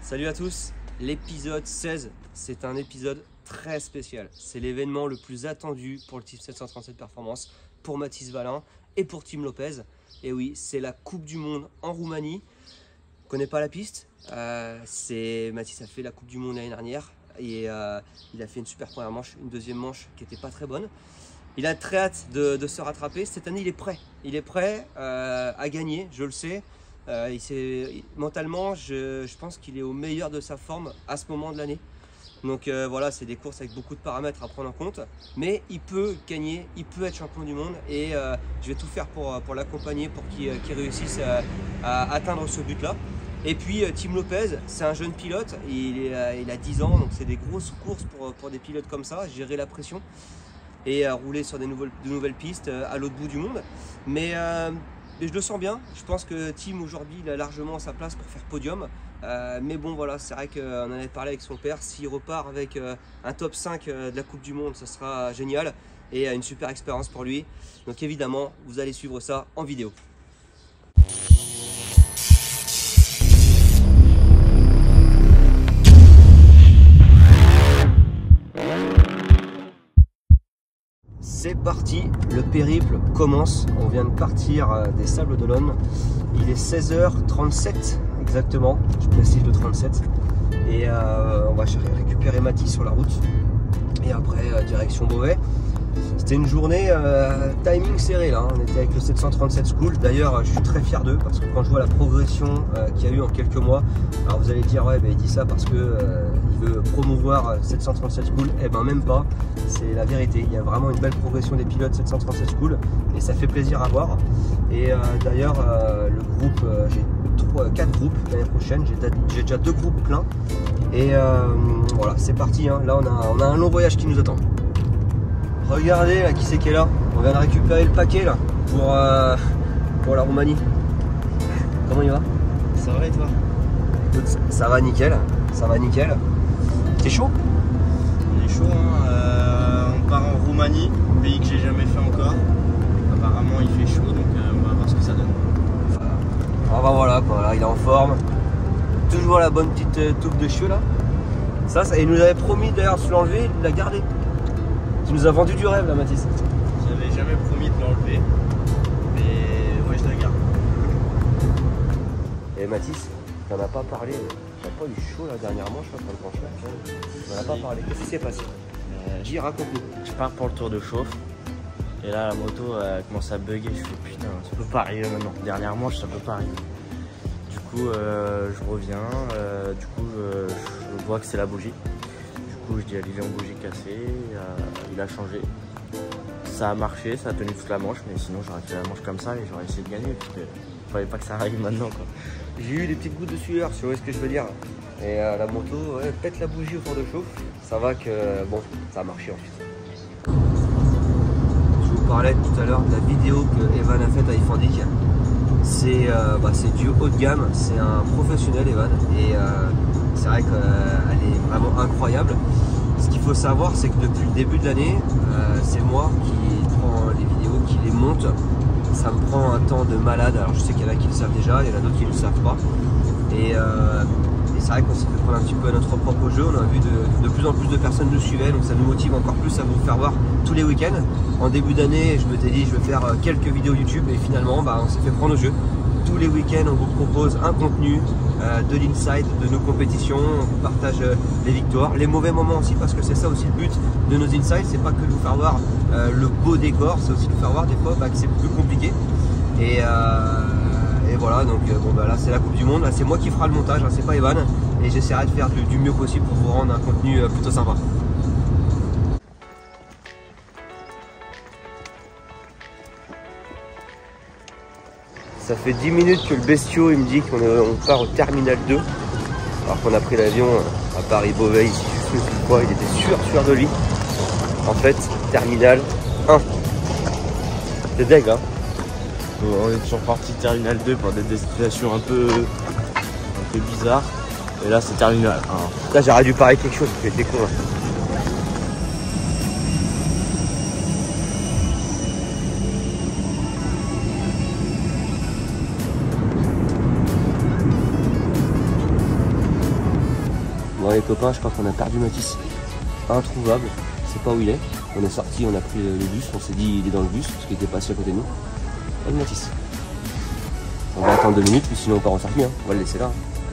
Salut à tous, l'épisode 16, c'est un épisode très spécial. C'est l'événement le plus attendu pour le Team 737 Performance, pour Mathis Valin et pour Team Lopez. Et oui, c'est la Coupe du Monde en Roumanie. Je ne connais pas la piste, Mathis a fait la Coupe du Monde l'année dernière et il a fait une super première manche, une deuxième manche qui n'était pas très bonne. Il a très hâte de se rattraper. Cette année, il est prêt à gagner, je le sais. Mentalement, je pense qu'il est au meilleur de sa forme à ce moment de l'année. Donc voilà, c'est des courses avec beaucoup de paramètres à prendre en compte. Mais il peut gagner, il peut être champion du monde. Et je vais tout faire pour l'accompagner, pour qu'il réussisse à atteindre ce but-là. Et puis Team Lopez, c'est un jeune pilote. Il a 10 ans, donc c'est des grosses courses pour des pilotes comme ça, gérer la pression et rouler sur de nouvelles pistes à l'autre bout du monde. Mais je le sens bien, je pense que Tim aujourd'hui il a largement sa place pour faire podium. Mais bon voilà, c'est vrai qu'on en avait parlé avec son père, s'il repart avec un top 5 de la Coupe du Monde, ce sera génial et une super expérience pour lui. Donc évidemment, vous allez suivre ça en vidéo. C'est parti, le périple commence. On vient de partir des Sables d'Olonne. Il est 16h37 exactement, je précise le 37. Et on va récupérer Mathis sur la route. Et après, direction Beauvais. C'était une journée timing serré là. On était avec le 737 School. D'ailleurs, je suis très fier d'eux parce que quand je vois la progression qu'il y a eu en quelques mois, alors vous allez dire, ouais, il dit ça parce que il veut promouvoir 737 School. Eh ben, même pas. C'est la vérité. Il y a vraiment une belle progression des pilotes 737 School et ça fait plaisir à voir. Et d'ailleurs, le groupe, j'ai 4 groupes l'année prochaine. J'ai déjà 2 groupes pleins. Et voilà, c'est parti. Hein. Là, on a un long voyage qui nous attend. Regardez là, qui c'est qui est là. On vient de récupérer le paquet là pour la Roumanie. Comment il va? Ça va et toi? Écoute, ça va nickel. Ça va nickel. T'es chaud? On est chaud, hein. On part en Roumanie, pays que j'ai jamais fait encore. Apparemment il fait chaud, donc on va voir ce que ça donne. Ah bah voilà quoi, là il est en forme. Toujours la bonne petite touffe de cheveux là. Ça, il nous avait promis d'ailleurs de se l'enlever, il l'a gardé. Tu nous as vendu du rêve là, Mathis. J'avais jamais promis de l'enlever, mais ouais, je la garde. Et Mathis, t'en as pas parlé. T'as pas eu chaud là dernièrement, je crois, quand on n'en a pas parlé. Qu'est-ce qui s'est passé? Dis, raconte-nous. Je pars pour le tour de chauffe. Et là, la moto commence à bugger. Je fais putain, ça peut pas arriver maintenant. Dernièrement, ça peut pas arriver. Du coup, je reviens. Je vois que c'est la bougie. Du coup, je dis à Lilian, bougie cassée. Il a changé. Ça a marché, ça a tenu toute la manche. Mais sinon, j'aurais fait la manche comme ça et j'aurais essayé de gagner. Parce que je fallait pas que ça arrive maintenant, quoi. J'ai eu des petites gouttes de sueur, si vous voyez ce que je veux dire. Et la moto, ouais, pète la bougie au tour de chauffe. Ça va que, bon, ça a marché ensuite. Je vous parlais tout à l'heure de la vidéo que Evan a faite à Ifandic. C'est du haut de gamme, c'est un professionnel Evan. Et c'est vrai qu'elle est vraiment incroyable. Ce qu'il faut savoir, c'est que depuis le début de l'année, c'est moi qui prends les vidéos, qui les monte. Ça me prend un temps de malade. Alors je sais qu'il y en a qui le savent déjà, il y en a d'autres qui ne le savent pas. Et c'est vrai qu'on s'est fait prendre un petit peu à notre propre jeu. On a vu de plus en plus de personnes nous suivaient, donc ça nous motive encore plus à vous faire voir tous les week-ends. En début d'année, je m'étais dit je vais faire quelques vidéos YouTube et finalement on s'est fait prendre au jeu. Tous les week-ends, on vous propose un contenu, de l'inside, de nos compétitions, on vous partage les victoires, les mauvais moments aussi, parce que c'est ça aussi le but de nos insides, c'est pas que de vous faire voir le beau décor, c'est aussi de vous faire voir des fois que c'est plus compliqué. Et voilà, donc là c'est la Coupe du Monde, là c'est moi qui fera le montage, hein, c'est pas Evan, et j'essaierai de faire du mieux possible pour vous rendre un contenu plutôt sympa. Ça fait 10 minutes que le bestiau il me dit qu'on part au terminal 2 alors qu'on a pris l'avion à Paris-Beauvais ici, je sais plus quoi, il était sûr de lui. En fait, terminal 1. C'est deg hein. On est toujours parti terminal 2 pour des destinations un peu bizarres. Et là c'est terminal 1. Là j'aurais dû parler quelque chose, j'étais con. Bon les copains, je crois qu'on a perdu Mathis. Introuvable, je sais pas où il est. On est sorti, on a pris le bus, on s'est dit il est dans le bus parce qu'il était passé à côté de nous. Et Mathis. On va attendre 2 minutes, puis sinon on part en circuit, hein. On va le laisser là.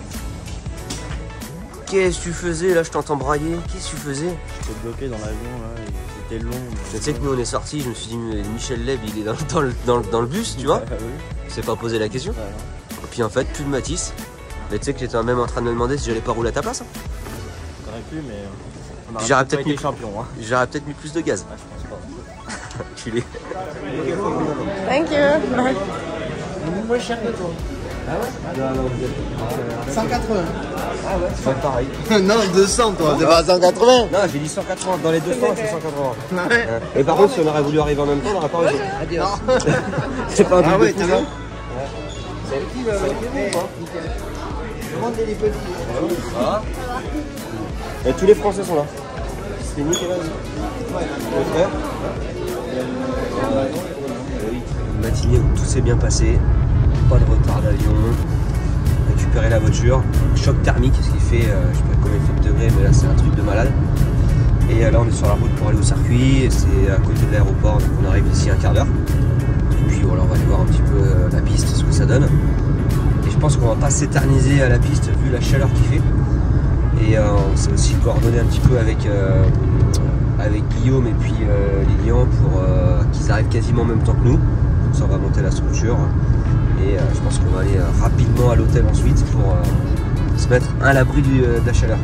Qu'est-ce que tu faisais là? Je t'entends brailler. Qu'est-ce que tu faisais? J'étais bloqué dans l'avion là, c'était long. Tu sais que nous on est sortis, je me suis dit Michel Leb il est dans le bus, tu vois. Oui. Je s'est pas posé la question. Ouais. Et puis en fait, plus de Mathis. Mais tu sais que j'étais même en train de me demander si j'allais pas rouler à ta place. Hein. On aurait pu, mais on J'aurais aurait peut-être été mis champion. Hein. J'aurais peut-être mis plus de gaz. Ah, je pense pas. Tu l'es. Thank you. Moins cher que toi. Ah ouais? 180. Ah ouais, c'est pas pareil. Non, 200 toi, c'est pas 180. Non, j'ai dit 180. Dans les deux sens, c'est 180. Ouais. Et par contre, si on aurait voulu arriver en même temps, on n'aurait pas réussi. C'est pas un truc Ah ouais, de t'as fou, vu. hein. C'est qui va Demandez les petits. Ah. Et tous les Français sont là. C'est Nick et vas-y. Le frère. Oui. Une matinée où tout s'est bien passé. Pas de retard d'avion. Récupérer la voiture. Choc thermique, ce qui fait, je sais pas combien il fait de degrés, mais là c'est un truc de malade. Et là on est sur la route pour aller au circuit. C'est à côté de l'aéroport, donc on arrive d'ici un quart d'heure. Et puis voilà, on va aller voir un petit peu la piste, ce que ça donne. Et je pense qu'on va pas s'éterniser à la piste vu la chaleur qu'il fait. Et on s'est aussi coordonné un petit peu avec Guillaume et puis Lilian pour qu'ils arrivent quasiment en même temps que nous. Comme ça on va monter la structure. Et je pense qu'on va aller rapidement à l'hôtel ensuite pour se mettre à l'abri de la chaleur.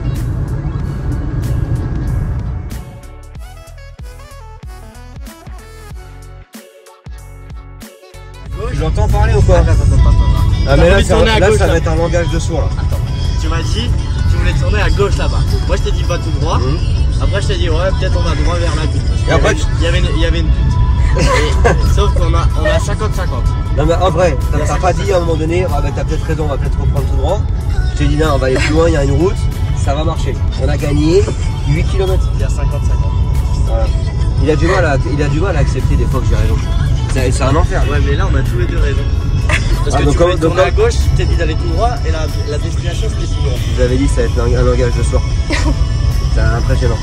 Tu l'entends parler ou quoi? Ah mais là, ça va être un langage de sourd là. Attends, tu m'as dit tu voulais tourner à gauche là-bas. Moi je t'ai dit va tout droit. Après je t'ai dit ouais peut-être on va droit vers la butte. Et après il y avait une butte. Sauf qu'on a 50-50. Non mais en vrai, t'as pas dit à un moment donné, ah bah t'as peut-être raison, on va peut-être reprendre tout droit. Je t'ai dit non, on va aller plus loin, il y a une route, ça va marcher. On a gagné 8 km. Il y a 50-50. Voilà. Il a du mal à accepter des fois que j'ai raison. C'est un enfer. Ouais mais là on a tous les deux raison. Parce que tu voulais tourner à gauche, je t'ai dit d'aller tout droit et la destination c'était tout droit. Je vous avais dit ça va être un langage de soir. C'est impressionnant.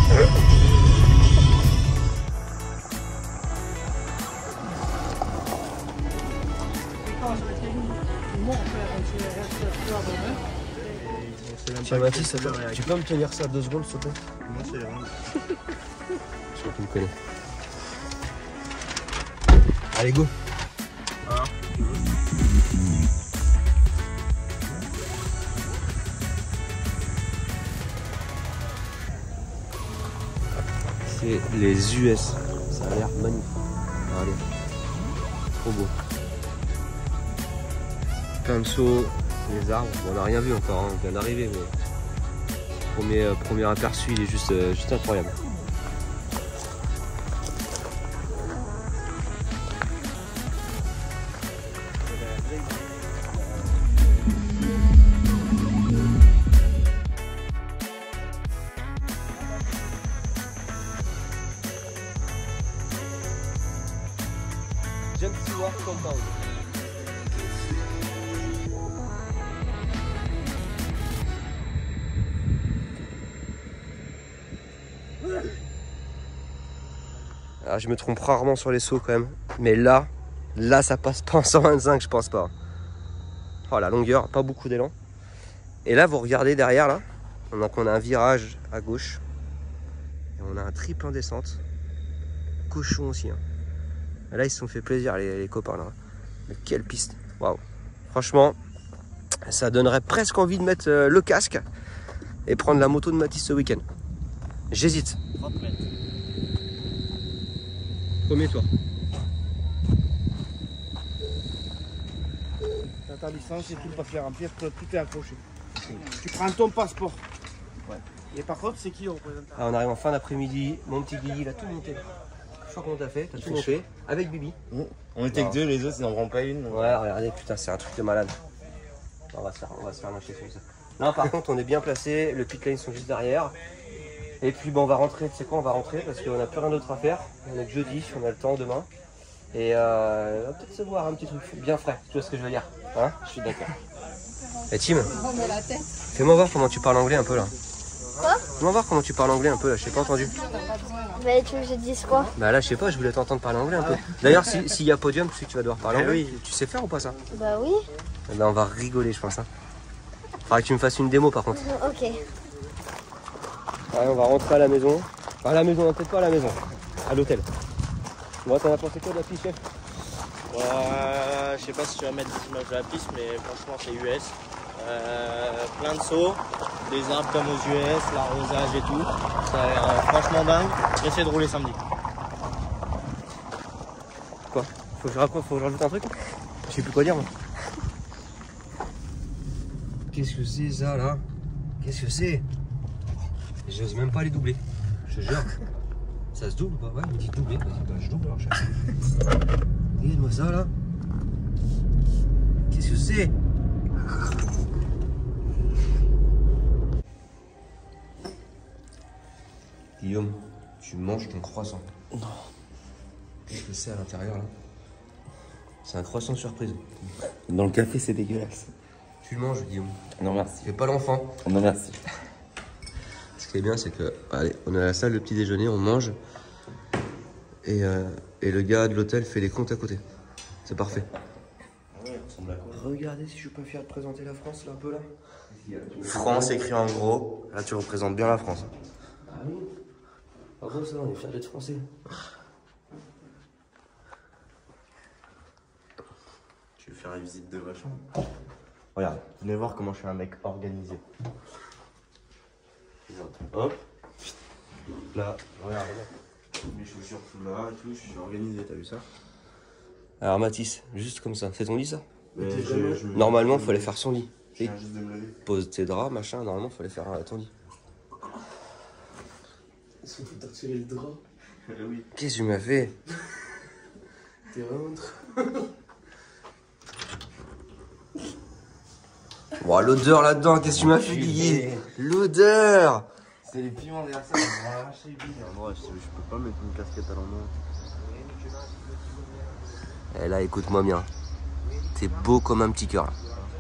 Tiens Mathis, attends, tu peux me tenir ça 2 secondes s'il te plaît? Moi c'est vraiment. Je crois qu'il me connaît. Allez go. C'est les US, ça a l'air magnifique. Allez, trop beau. Plein de sauts, les arbres, bon, on n'a rien vu encore, hein, on vient d'arriver, mais premier aperçu il est juste incroyable. James Stewart Compound. Alors, je me trompe rarement sur les sauts quand même, mais là ça passe pas en 125, je pense pas. Oh la longueur, pas beaucoup d'élan. Et là vous regardez derrière là, donc on a un virage à gauche et on a un triple en descente, cochon aussi. Hein. Et là ils se sont fait plaisir les copains là. Mais quelle piste, waouh. Franchement, ça donnerait presque envie de mettre le casque et prendre la moto de Mathis ce week-end. J'hésite. 30 mètres. Premier tour. T'as ta licence et tout pas faire remplir, tout est accroché. Tu prends ton passeport. Ouais. Et par contre, c'est qui le représentant? Ah, on arrive en fin d'après-midi, mon petit Guigui il a tout monté. Je crois qu'on t'a fait, t'as tout monté, avec Bibi. On était que deux, les autres ils n'en prennent pas une. Ouais, regardez, putain, c'est un truc de malade. On va se faire lâcher comme ça. Non, par contre, on est bien placé, le pit lane sont juste derrière. Et puis, bon, on va rentrer, tu sais quoi, on va rentrer parce qu'on n'a plus rien d'autre à faire. On est que jeudi, on a le temps demain. Et on va peut-être se boire un petit truc bien frais, tu vois ce que je veux dire, hein? Je suis d'accord. Et Tim, fais-moi voir comment tu parles anglais un peu là. On va voir comment tu parles anglais un peu là, je t'ai pas entendu. Bah, tu veux que je dise quoi? Bah là, je sais pas, je voulais t'entendre parler anglais un peu. D'ailleurs, s'il y a podium, tu sais que tu vas devoir parler anglais. Tu sais faire ou pas ça? Bah oui. Là, on va rigoler, je pense. Hein. Faudra que tu me fasses une démo par contre. Ok. Allez, on va rentrer à la maison. Enfin, à la maison, peut-être pas à la maison. À l'hôtel. Moi, t'en as pensé quoi de la piste, chef? Je sais pas si tu vas mettre des images de la piste, mais franchement, c'est US. Plein de sauts, des arbres comme aux US, l'arrosage et tout. Ça a l'air franchement dingue. J'essaie de rouler samedi. Quoi? Faut que je rajoute un truc? Je sais plus quoi dire moi. Qu'est-ce que c'est ça là? Qu'est-ce que c'est? J'ose même pas les doubler. Je te jure. Ça se double ou pas? Ouais, il me dit doubler. Vas-y, bah je double alors, chef. Regarde-moi ça là. Qu'est-ce que c'est? Guillaume, tu manges ton croissant. Non. Qu'est-ce que c'est à l'intérieur là? C'est un croissant surprise. Dans le café, c'est dégueulasse. Tu le manges, Guillaume. Non, merci. Fais pas l'enfant. Non, merci. Ce qui est bien, c'est que, allez, on est à la salle de petit déjeuner, on mange. Et le gars de l'hôtel fait les comptes à côté. C'est parfait. Regardez si je suis pas fier de présenter la France là un peu là. France écrit en gros. Là, tu représentes bien la France. Ah oui. Par contre, ça, on est fiers d'être français. Tu veux faire la visite de ma chambre? Regarde, venez voir comment je suis un mec organisé. Hop. Là, regarde. Mes chaussures tout là et tout, je suis organisé, t'as vu ça? Alors Mathis, juste comme ça, c'est ton lit ça? Mais Normalement, il fallait faire son lit. Je viens juste de me lever. Pose tes draps, machin, normalement, il fallait faire ton lit. Ils sont tous retirer le drap. Oui. Qu'est-ce que tu m'as fait? T'es vraiment Bon, l'odeur là-dedans, qu'est-ce que tu m'as fait, Guigui? L'odeur! C'est les piments derrière ça, on va arracher les billes. En vrai, je peux pas mettre une casquette à l'endroit. Eh là, écoute-moi bien. T'es beau comme un petit cœur là.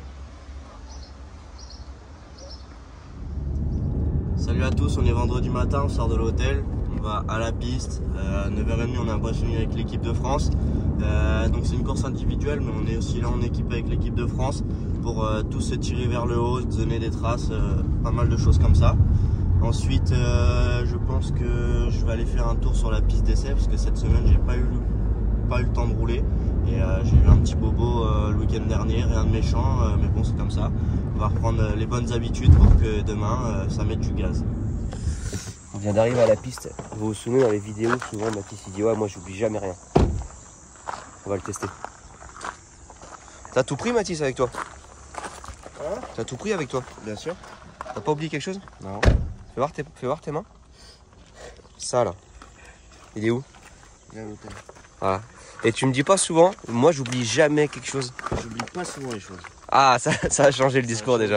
Salut à tous, on est vendredi matin, on sort de l'hôtel, on va à la piste. À 9h30, on est impressionné avec l'équipe de France. Donc c'est une course individuelle, mais on est aussi là en équipe avec l'équipe de France pour tous se tirer vers le haut, donner des traces, pas mal de choses comme ça. Ensuite, je pense que je vais aller faire un tour sur la piste d'essai parce que cette semaine, j'ai pas eu le temps de rouler. Et j'ai eu un petit bobo le week-end dernier, rien de méchant, mais bon, c'est comme ça. On va reprendre les bonnes habitudes pour que demain, ça mette du gaz. On vient d'arriver à la piste. Vous vous souvenez dans les vidéos, souvent Mathis il dit ouais, moi j'oublie jamais rien. On va le tester. T'as tout pris Mathis avec toi? Hein? T'as tout pris avec toi? Bien sûr. T'as pas oublié quelque chose? Non. Fais voir tes mains. Ça là. Il est où? Il est à l'hôtel. Voilà. Et tu me dis pas souvent, moi j'oublie jamais quelque chose. J'oublie pas souvent les choses. Ah, ça a changé le discours déjà.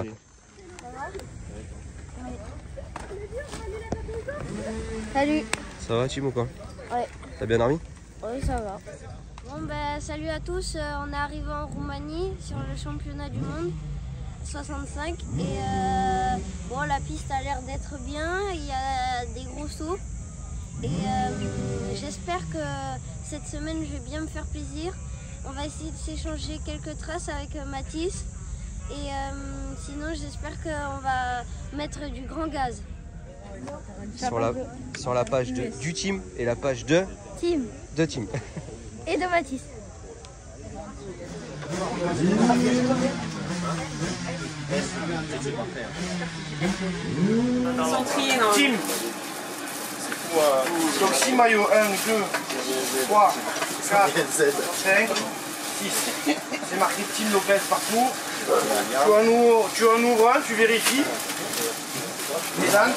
Salut. Ça va Tim ou quoi? Ouais. T'as bien dormi? Oui, ça va. Bon, ben, salut à tous. On est arrivé en Roumanie sur le championnat du monde 65. Et bon, la piste a l'air d'être bien. Il y a des gros sauts. Et j'espère que cette semaine, je vais bien me faire plaisir. On va essayer de s'échanger quelques traces avec Mathis. Et sinon, j'espère qu'on va mettre du grand gaz. Sur la page du team et la page de Team team. et de Mathis. Team. Donc 6 maillots, 1, 2, 3, 4, 5, 6. C'est marqué Team Lopez partout. Tu en ouvres un, tu vérifies. Les ânes.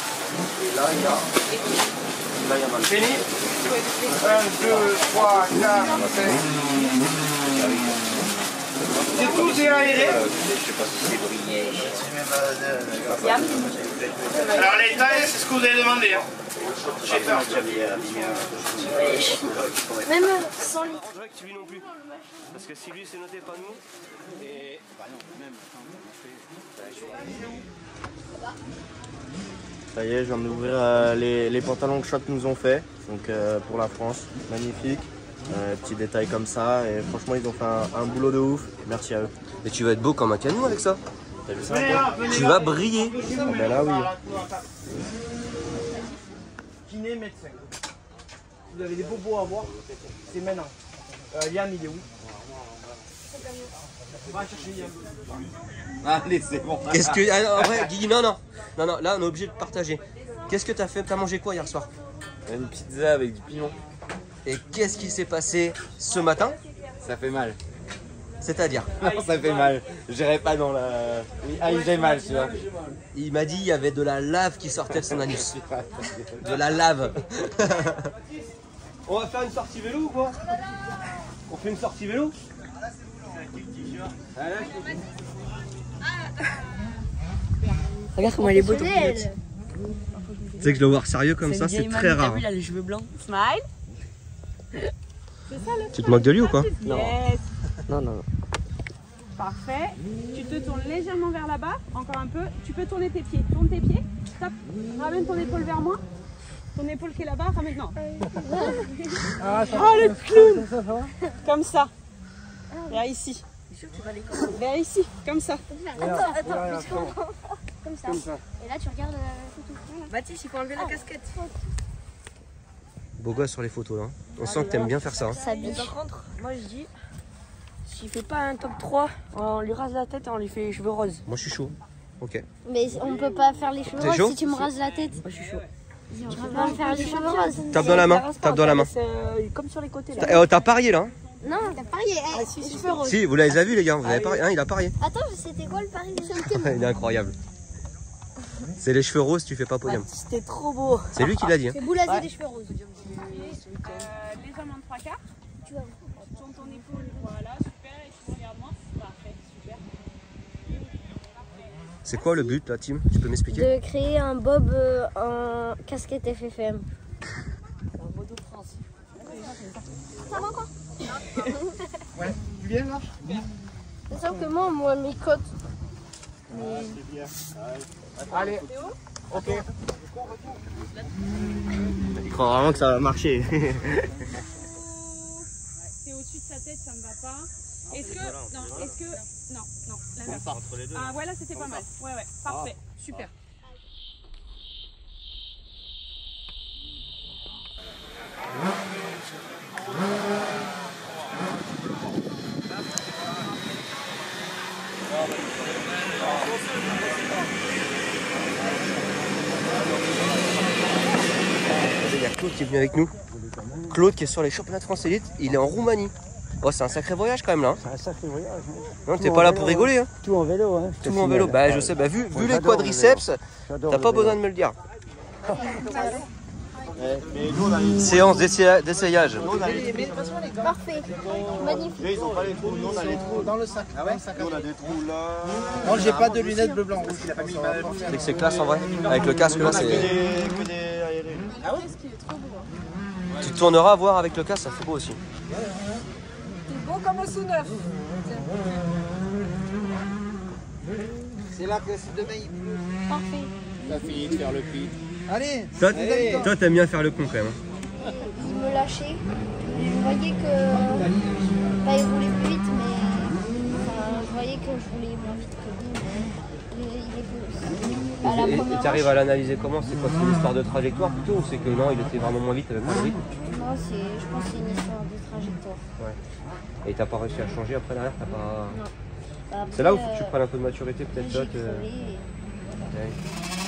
Fini. 1, 2, 3, 4, 5. C'est tout déaéré. Alors les tailles, c'est ce que vous avez demandé. Hein. J'ai peur. Même sans lit. Je dirais que tu lui non plus. Parce que si lui c'est noté pas nous. Et. Ça y est, je viens d'ouvrir les pantalons que Shot nous ont fait. Donc pour la France, magnifique. Petits détails comme ça. Et franchement, ils ont fait un boulot de ouf. Merci à eux. Et tu vas être beau comme un canon avec ça. T'as vu ça? Tu vas briller. Ah ben là, oui. Kiné, médecin. Vous avez des bobos à voir, c'est maintenant. Liam, il est où? Va chercher Liam. Allez, c'est bon. Qu'est-ce que. Alors, en vrai, Guigui, non, là on est obligé de partager. Qu'est-ce que t'as fait? T'as mangé quoi hier soir? Une pizza avec du piment. Et qu'est-ce qui s'est passé ce matin? Ça fait mal. C'est-à-dire? Non, ça fait mal. J'irai pas dans la. Ah, j'ai mal, tu vois. Il m'a dit il y avait de la lave qui sortait de son anus. De la lave. On va faire une sortie vélo ou quoi? On fait une sortie vélo? Regarde comment elle est beau ton pilote. Tu sais que je dois voir sérieux comme ça, c'est très rare. T'as vu, il a les cheveux blancs. Smile. Tu te moques de lui ou quoi? Yes. Non, non, non. Parfait. Tu te tournes légèrement vers là-bas, encore un peu. Tu peux tourner tes pieds. Tourne tes pieds. Stop. Ramène ton épaule vers moi. Ton épaule qui est là-bas, ramène. Non. Oh le clown. Comme ça. Vers ici. Vers ici. Comme ça. Attends, mais je comprends. Comme ça. Et là, tu regardes la photo. Baptiste, il faut enlever la casquette. Beau gosse sur les photos là. On sent que t'aimes bien faire ça. Hein. Ça Mais par contre, moi je dis, s'il fait pas un top 3, on lui rase la tête et on lui fait les cheveux roses. Moi je suis chaud. Ok. Mais on peut pas faire les cheveux T'es roses chaud si tu me rases la tête. Moi je suis chaud. On peut pas faire les cheveux roses. Tape dans la main. Tape dans la main. Comme sur les côtés là. T'as parié là. Hein? Non, t'as parié. Ah, si, Les si, cheveux roses. Si, vous l'avez vu les gars. Vous avez parié. Hein, il a parié. Attends, c'était quoi le pari déjà? Il est incroyable. C'est les cheveux roses, tu fais pas podium. C'était trop beau. C'est lui qui l'a dit. Hein. C'est boulasé des cheveux roses. Légèrement de 3 quarts. Tu vas. Tourne ton épaule. Voilà, super. Et tu regardes moi. Parfait, super. C'est quoi le but là, Tim? Tu peux m'expliquer? De créer un bob en casquette FFM. Ça va encore? Ouais, tu viens là? C'est simple que moi, mes côtes. Allez. Ok. Il croit vraiment que ça va marcher. C'est au-dessus de sa tête, ça ne va pas. Est-ce que. Non, est-ce que. Non, non, l'inverse. Ah, voilà, c'était pas mal. Ouais, ouais, parfait. Super. Il y a Claude qui est venu avec nous. Claude qui est sur les championnats de France Élite. Il est en Roumanie. Oh, c'est un sacré voyage quand même là. C'est un sacré voyage. Non, t'es pas là pour rigoler. Hein. Tout en vélo. Hein, Tout en vélo. Bah, je sais. Bah, vu les quadriceps, t'as pas besoin de me le dire. Mais nous, on a les Séance d'essayage. Parfait. Magnifique. ils ont pas les trous. Nous, on a les trous. Dans le sac. Ah ouais? Nous, on a des trous là. Moi, j'ai pas de lunettes bleu blanc rouge. Il a pas mis C'est que c'est classe en vrai. Avec le casque là, c'est. Que des aériens. Ah ouais? Tu te tourneras à voir avec le casque, ça fait beau aussi. Beau comme un sous-neuf. C'est là que c'est demain il pleut. Parfait. T'as fini de faire le pit. Allez. Toi, t'aimes bien faire le con quand même. Il me lâchait. Je voyais que. Bah, il roulait plus vite, mais. Enfin, je voyais que je roulais moins vite que lui. Mais il est plus. À la Et première tu arrives à manche, l'analyser comment? C'est quoi? C'est une histoire de trajectoire plutôt ou c'est que non, il était vraiment moins vite avec le rythme? non, je pense que c'est une histoire de trajectoire. Et t'as pas réussi à changer après derrière? T'as pas... Non. Bah, C'est là où il après, faut que tu prennes un peu de maturité peut-être j'ai Dot. crevé et- Ouais.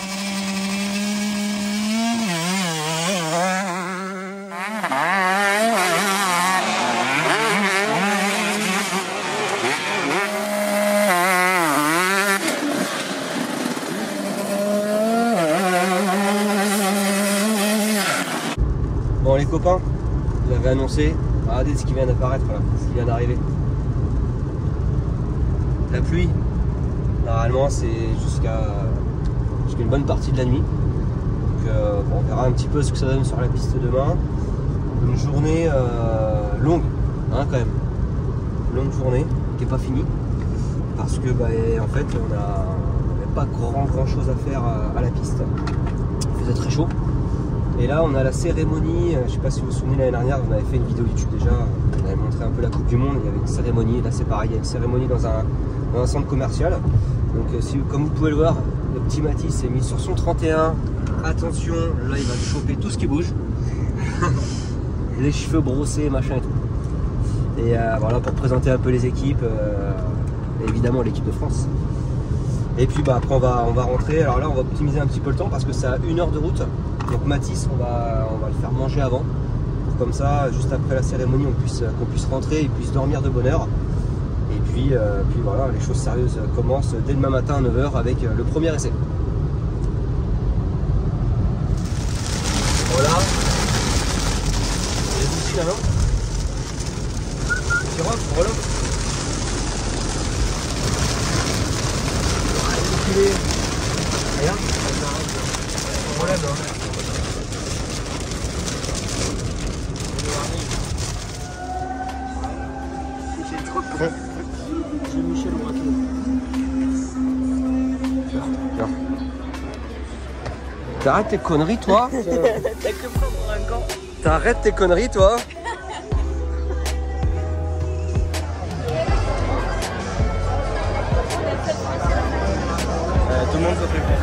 Bon les copains, vous avez annoncé, regardez ce qui vient d'apparaître là, ce qui vient d'arriver. La pluie, normalement c'est jusqu'à une bonne partie de la nuit. Donc bon, on verra un petit peu ce que ça donne sur la piste demain. Une journée longue, hein, quand même. Longue journée qui n'est pas finie. Parce que bah, en fait on n'a pas grand chose à faire à la piste. il faisait très chaud. Et là on a la cérémonie, je sais pas si vous vous souvenez l'année dernière, on avait fait une vidéo YouTube déjà, on avait montré un peu la Coupe du Monde, il y avait une cérémonie, là c'est pareil, il y a une cérémonie dans un centre commercial. Donc comme vous pouvez le voir, le petit Mathis s'est mis sur son 31, attention, là il va choper tout ce qui bouge, les cheveux brossés, machin et tout. Et voilà pour présenter un peu les équipes, évidemment l'équipe de France. Et puis bah, après on va rentrer, alors là on va optimiser un petit peu le temps parce que c'est à 1 heure de route. Donc Mathis on va le faire manger avant. Pour comme ça, juste après la cérémonie, qu'on puisse rentrer et puisse dormir de bonne heure. Et puis voilà, les choses sérieuses commencent dès demain matin à 9 h avec le premier essai. Voilà. Les outils là, non? Petit rock, voilà. Rien. On relève là. C'est Michel Braquet. Tiens. T'arrêtes tes conneries toi? T'arrêtes tes conneries toi? Tout le monde se prépare.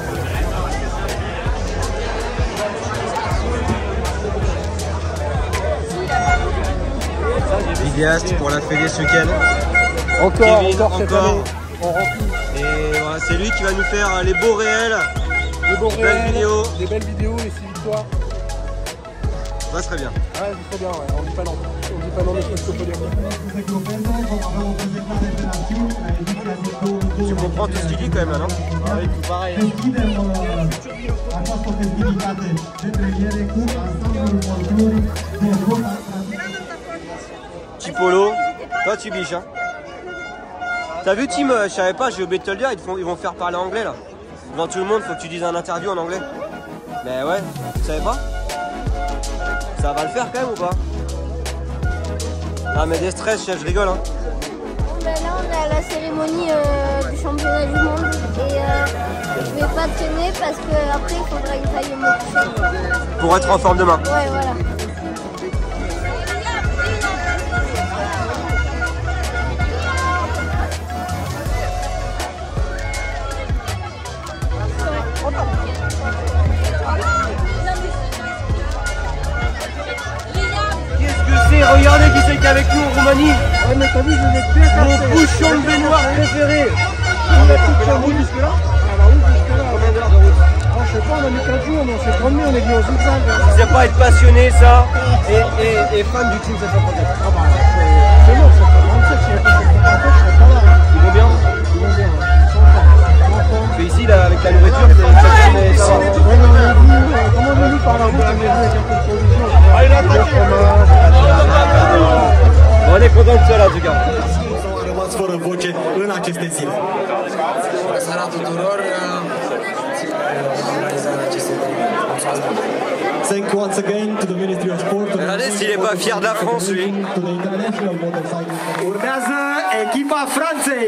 Vidéaste pour la Fédé ce week-end. Encore Kevin, cette année, on remplit. Et voilà, c'est lui qui va nous faire les beaux réels, belles vidéos. Des belles vidéos et 6 victoires. Ça serait bien. Ouais, c'est très bien, ouais. On dit pas non. On dit pas non, mais je peux dire. Tu comprends tout ce qu'il dit quand même là, non? Ah oui, tout pareil. Petit polo, toi tu biches hein. T'as vu Tim, je savais pas, j'ai oublié de te le dire, ils vont faire parler anglais là. Devant tout le monde, faut que tu dises un interview en anglais. Mais ouais, tu savais pas? Ça va le faire quand même ou pas? Ah mais des stress, chef, je rigole hein. Ben là on est à la cérémonie du championnat du monde et je vais pas traîner parce que après il faudra que j'aille me coucher. Pour être en forme demain. Ouais voilà. Regardez qui c'est qui est avec nous en Roumanie. Ouais, mais t'as vu, je l'ai bien Mon bouchon de baignoire préféré. On a toute la route jusque là. Ah, la route jusque là. Combien d'heures de route? Ah, je sais pas, on a mis 4 jours, mais on s'est promené, on est venu au zigzag. C'est pas être passionné ça et fan du team 737. Ah bah, c'est long, 737, si il n'y a pas 737, je serais pas là. Ils vont bien? Ils vont bien, ouais. Ils sont en forme. Parce que ici là avec la nourriture c'est une section ça va. Ouais, mais on est venu, comment on est venu par la route, on est venu avec un peu de conditions. On est content de cela en tout cas. Au rămas fără voce în aceste zile. Bună seara tuturor! Thank you once again to the Ministry of Sport. Regardez s'il est pas fier de la France lui. To the International Motorcycle. Urmează echipa Franței.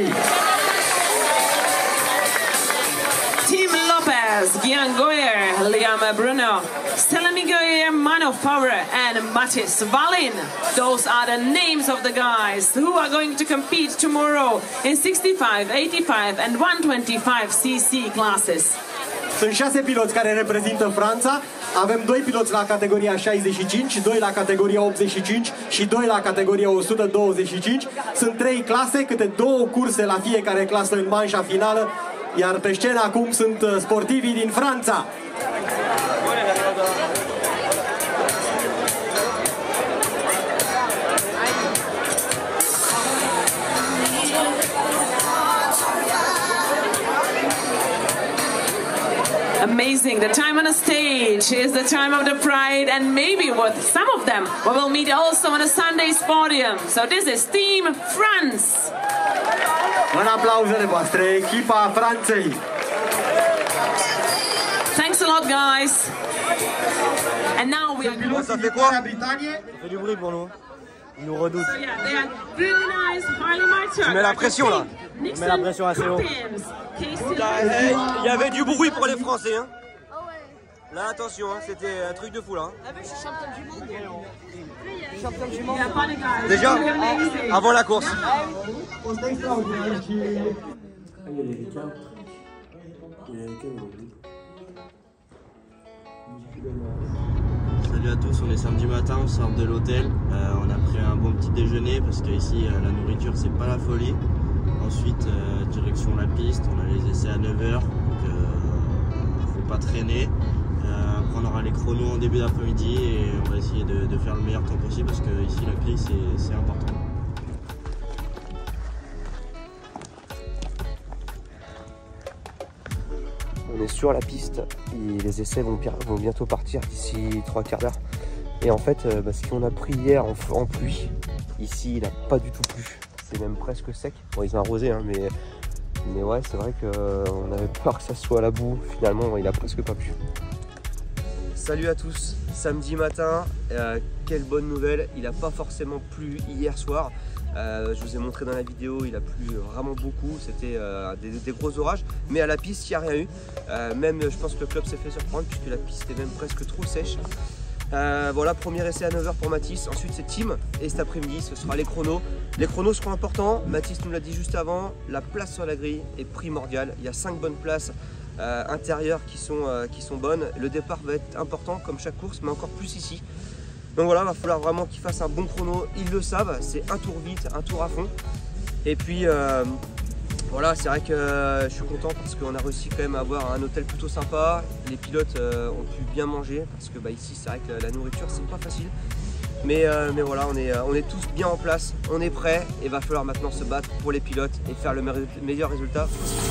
Tim Lopez, Gian Goyer, Liam Bruno, Stella Miguel, Mano Power, and Matis Valin. Those are the names of the guys who are going to compete tomorrow in 65, 85, and 125cc classes. Sunt 6 piloți care reprezintă Franța. Avem 2 piloți la categoria 65, 2 la categoria 85 și 2 la categoria 125. Sunt 3 clase, câte 2 curse la fiecare clasă în manșa finală. Iar pe scenă acum sunt sportivii din Franța. Amazing. The time on the stage is the time of the pride, and maybe with some of them we will meet also on a Sunday's podium. So this is Team France. În aplauzele voastre, echipa Franței. Thanks a lot, guys. And now we are. Ça fait quoi? Ça fait du bruit pour nous. Ils nous redoutent. So yeah, they are really nice. Harley Martin. Tu mets la pression là. On met la pression assez haut. Il y avait du bruit pour les Français hein. Là, attention, hein, c'était un truc de fou là. Ah, mais je suis champion du monde. Champion du monde. Déjà, avant la course. Salut à tous, on est samedi matin, on sort de l'hôtel. On a pris un bon petit déjeuner parce qu'ici la nourriture c'est pas la folie. Ensuite, direction la piste, on a les essais à 9h, donc faut pas traîner. Après, on aura les chronos en début d'après-midi et on va essayer de faire le meilleur temps possible parce que ici la clé c'est important. On est sur la piste et les essais vont bientôt partir d'ici 3 quarts d'heure. Et en fait, ce qu'on a pris hier en pluie, ici il n'a pas du tout plu. C'est même presque sec. Bon, ils ont arrosé, hein, mais ouais, c'est vrai qu'on avait peur que ça soit à la boue. Finalement, il a presque pas plu. Salut à tous, samedi matin, quelle bonne nouvelle, il n'a pas forcément plu hier soir. Je vous ai montré dans la vidéo, il a plu vraiment beaucoup, c'était des gros orages, mais à la piste il n'y a rien eu. Même je pense que le club s'est fait surprendre puisque la piste est même presque trop sèche. Voilà, premier essai à 9h pour Mathis, ensuite c'est Tim et cet après-midi ce sera les chronos. Les chronos seront importants, Mathis nous l'a dit juste avant, la place sur la grille est primordiale, il y a 5 bonnes places intérieures qui sont bonnes. Le départ va être important comme chaque course, mais encore plus ici. Donc voilà, il va falloir vraiment qu'ils fassent un bon chrono, ils le savent, c'est un tour vite, un tour à fond. Et puis voilà, c'est vrai que je suis content parce qu'on a réussi quand même à avoir un hôtel plutôt sympa. Les pilotes ont pu bien manger parce que ici c'est vrai que la nourriture c'est pas facile. Mais voilà, on est tous bien en place, on est prêts et il va falloir maintenant se battre pour les pilotes et faire le meilleur résultat.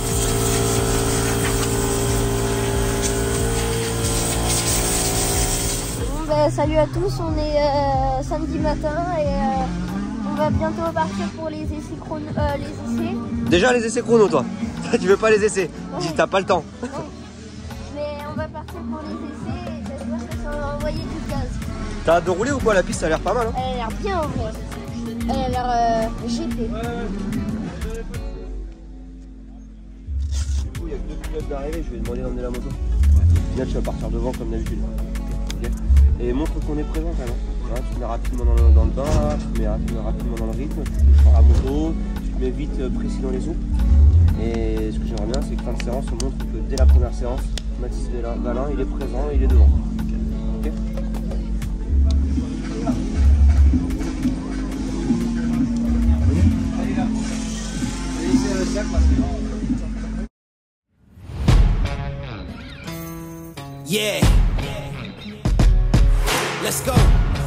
Salut à tous, on est samedi matin et on va bientôt partir pour les essais chrono, Déjà les essais chrono toi, tu veux pas les essais, t'as pas le temps. Oui. Mais on va partir pour les essais et j'espère que ça va envoyer du gaz. T'as hâte de rouler ou quoi? La piste ça a l'air pas mal hein? Elle a l'air bien en vrai, elle a l'air GP. Du coup il y a que 2 pilotes d'arrivée, je vais demander d'emmener la moto. Au final tu vas partir devant comme d'habitude. Okay. Et montre qu'on est présent quand même. Hein, tu te mets rapidement dans le bain, tu te mets rapidement dans le rythme, tu te prends la moto, tu te mets vite précis dans les sauts. Et ce que j'aimerais bien, c'est que fin de séance, on montre que dès la première séance, Mathis Valin, il est présent, il est devant. Okay. Yeah. Let's go.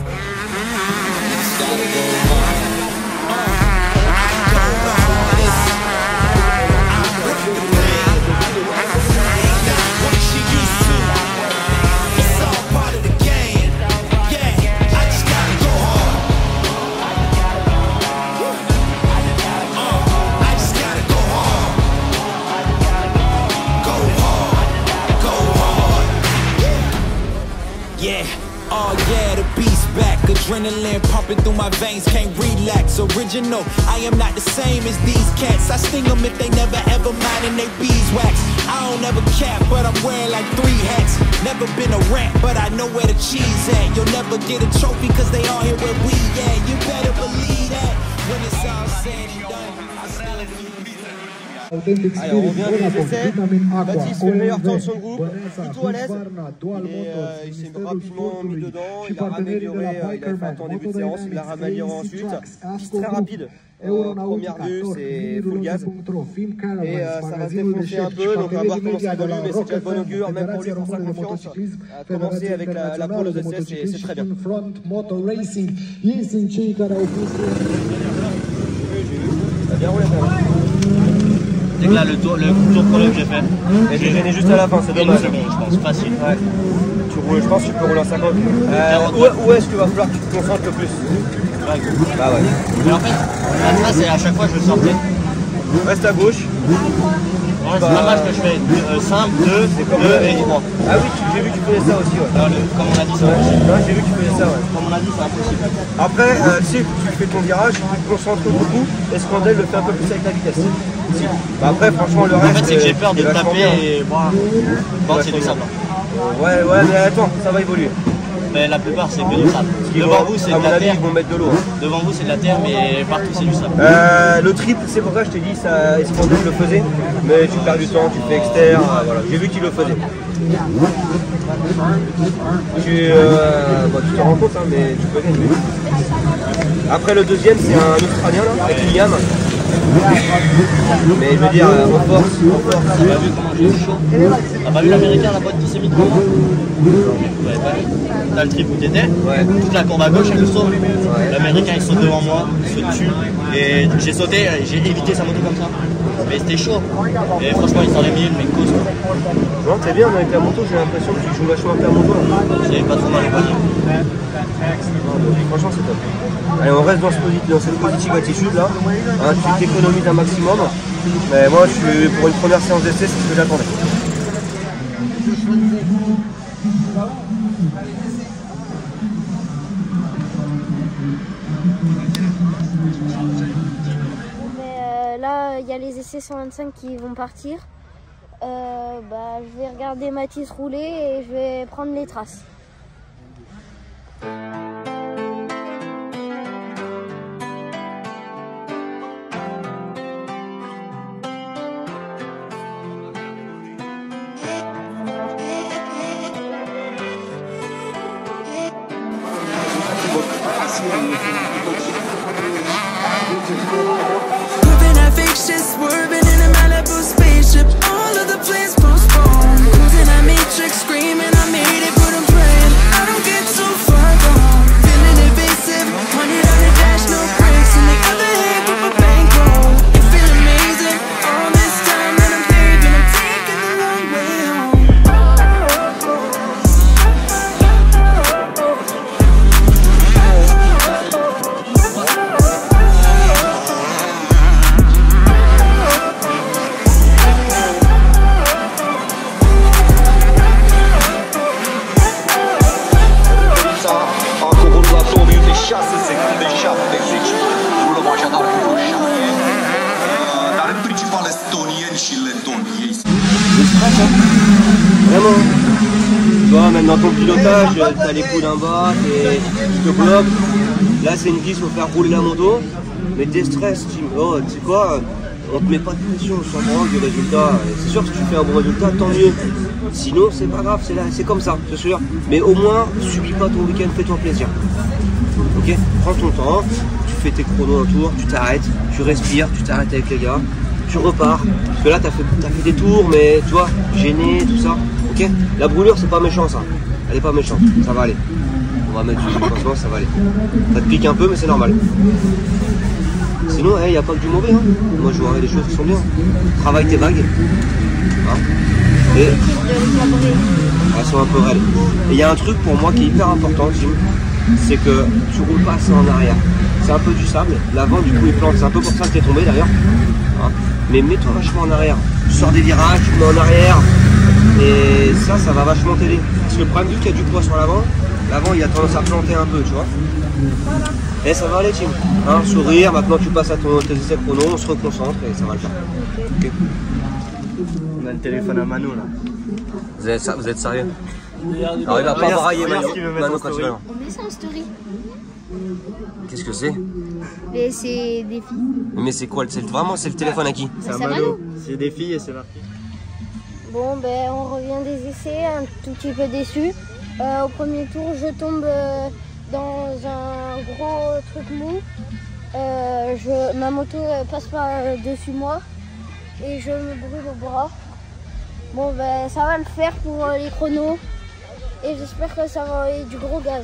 Adrenaline pumping through my veins, can't relax. Original, I am not the same as these cats. I sting them if they never ever mindin' they beeswax. I don't ever cap, but I'm wearing like 3 hats. Never been a rat, but I know where the cheese at. You'll never get a trophy cause they all here where we at. You better believe that when it's all said and done. Allez, on revient des essais. Mathis fait le meilleur temps de son groupe, plutôt à l'aise. Il s'est rapidement mis dedans, il a amélioré, il a fait un temps en début de séance, il l'a amélioré ensuite. Piste très rapide, première vue, c'est full gaz. Et ça va se défoncer un peu, donc on va voir comment ça évolue, mais c'est déjà de bon augure, même pour lui, pour sa confiance. À commencer avec la pole aux essais, c'est très bien. Ça a bien roulé quand même. C'est que là, le tour chrono que j'ai fait. Et j'ai gêné juste à la fin, c'est dommage. Je pense, facile. Ouais. Je pense que tu peux rouler en 50. Où est-ce qu'il va falloir que tu te concentres le plus? Ouais. Bah ouais. Mais en fait, la trace, à chaque fois, je sortais. Reste à gauche, C'est pas mal ce que je fais. Simple, 2 et 3. Ah oui, j'ai vu que tu faisais ça aussi. Ouais. Comme on a dit, c'est impossible. Ouais, j'ai vu que tu faisais ça. Ouais. Comme on a dit, c'est impossible. Après, si tu fais ton virage, tu te concentres beaucoup. Escandel le fait un peu plus avec la vitesse. Bah après, franchement, le reste. En fait, c'est que j'ai peur de le taper et bon, c'est du sable. Ouais, mais attends, ça va évoluer. Mais la plupart, c'est que du sable. Devant vous, c'est de la terre. Ils vont mettre de l'eau. Devant vous, c'est de la terre, mais partout, c'est du sable. Le triple, c'est pour ça que je t'ai dit, ça, Escandel le faisait. Mais tu perds du temps, tu fais externe. Voilà. J'ai vu qu'il le faisait. Tu te rends compte, hein, mais tu peux gagner. Après, le deuxième, c'est un Australien, là, avec Liam. Mais je veux dire, en force. T'as pas vu comment j'ai chaud? T'as pas vu l'américain, la boîte qui s'est mise devant moi? Ouais, pas vu. T'as le trip où t'étais? Ouais. Toute la courbe à gauche, elle le sauve. Ouais. L'américain, il saute devant moi, il saute dessus. Et j'ai sauté, j'ai évité sa moto comme ça. Mais c'était chaud. Et franchement, il s'en est mis une, mais cause. Non, t'es bien, mais avec la moto, j'ai l'impression que tu joues vachement avec la moto. J'ai pas trop mal épargné. Franchement, c'est top. Allez, on reste dans cette positive attitude là. Hein, tu t'économises un maximum. Mais moi, pour une première séance d'essai, c'est ce que j'attendais. Là, il y a les essais 125 qui vont partir. Je vais regarder Mathis rouler et je vais prendre les traces. Swerving in a Malibu spaceship, all of the plans postponed. Losing that matrix, screaming, I made it, but I'm praying I don't get too far gone. Feeling evasive, 100 on the dash, no brakes, in the other hand with my bankroll. It feel amazing, all this time that I'm paving, I'm taking the long way home. Vraiment. Tu vois, même dans ton pilotage, t'as les coups d'un bas, tu te bloques. Là, c'est une piste pour faire rouler la moto. Mais t'es stress, tu sais quoi, on te met pas de pression, on s'en branle du résultat. C'est sûr que si tu fais un bon résultat, tant mieux. Sinon, c'est pas grave, c'est comme ça, c'est sûr. Mais au moins, subis pas ton week-end, fais-toi plaisir. Ok, prends ton temps, tu fais tes chronos autour, tu t'arrêtes, tu respires, tu t'arrêtes avec les gars. Tu repars, parce que là t'as fait des tours, mais tu vois, gêné, tout ça, ok. La brûlure c'est pas méchant ça, elle est pas méchante, ça va aller. On va mettre du pansement, ça va aller. Ça te pique un peu mais c'est normal. Sinon, il n'y a pas que du mauvais, hein. Moi je vois des choses qui sont bien. Travaille tes vagues. Hein. Et elles sont un peu raides. Et il y a un truc pour moi qui est hyper important, Jim, c'est que tu roules pas assez en arrière. C'est un peu du sable, l'avant du coup il plante, c'est un peu pour ça que t'es tombé d'ailleurs. Hein. Mais mets-toi vachement en arrière. Tu sors des virages, tu te mets en arrière. Et ça va vachement t'aider. Parce que le problème, vu qu'il y a du poids sur l'avant, il a tendance à planter un peu, tu vois. Et ça va aller, Tim. Hein, sourire, maintenant tu passes à tes essais chrono, on se reconcentre et ça va le faire. Okay. On a le téléphone à Mano là. Vous êtes sérieux? Alors il va pas brailler Mano quand il va. On met ça en story. Qu'est-ce que c'est? Mais c'est des filles. Mais c'est quoi? Vraiment c'est le téléphone à qui? C'est à Mano. C'est des filles et c'est marqué. Bon ben on revient des essais, un tout petit peu déçu. Au premier tour je tombe dans un gros truc mou. Ma moto passe par dessus moi et je me brûle au bras. Bon ben ça va le faire pour les chronos et j'espère que ça va envoyer du gros gaz.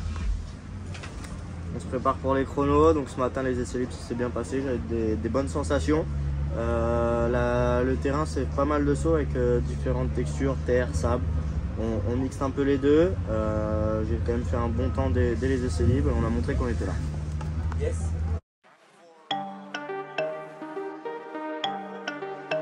On se prépare pour les chronos, donc ce matin les essais libres s'est bien passé, j'avais des bonnes sensations. Le terrain c'est pas mal de sauts avec différentes textures, terre, sable. On mixe un peu les deux. J'ai quand même fait un bon temps dès les essais libres et on a montré qu'on était là. Yes.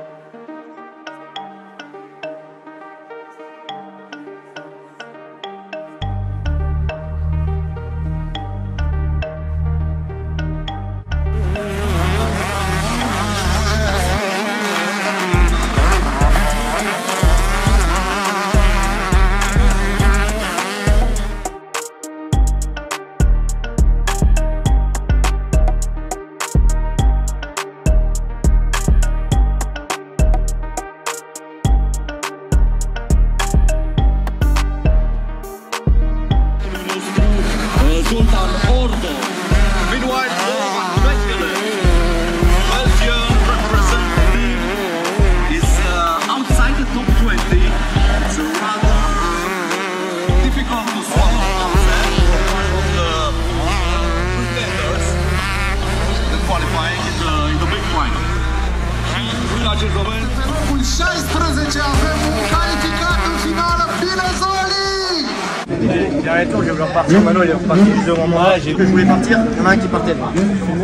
dernier tour, je vais vouloir partir. Mano, il est reparti juste devant moi. J'ai vu que je voulais partir. Il y en a un qui partait. Non,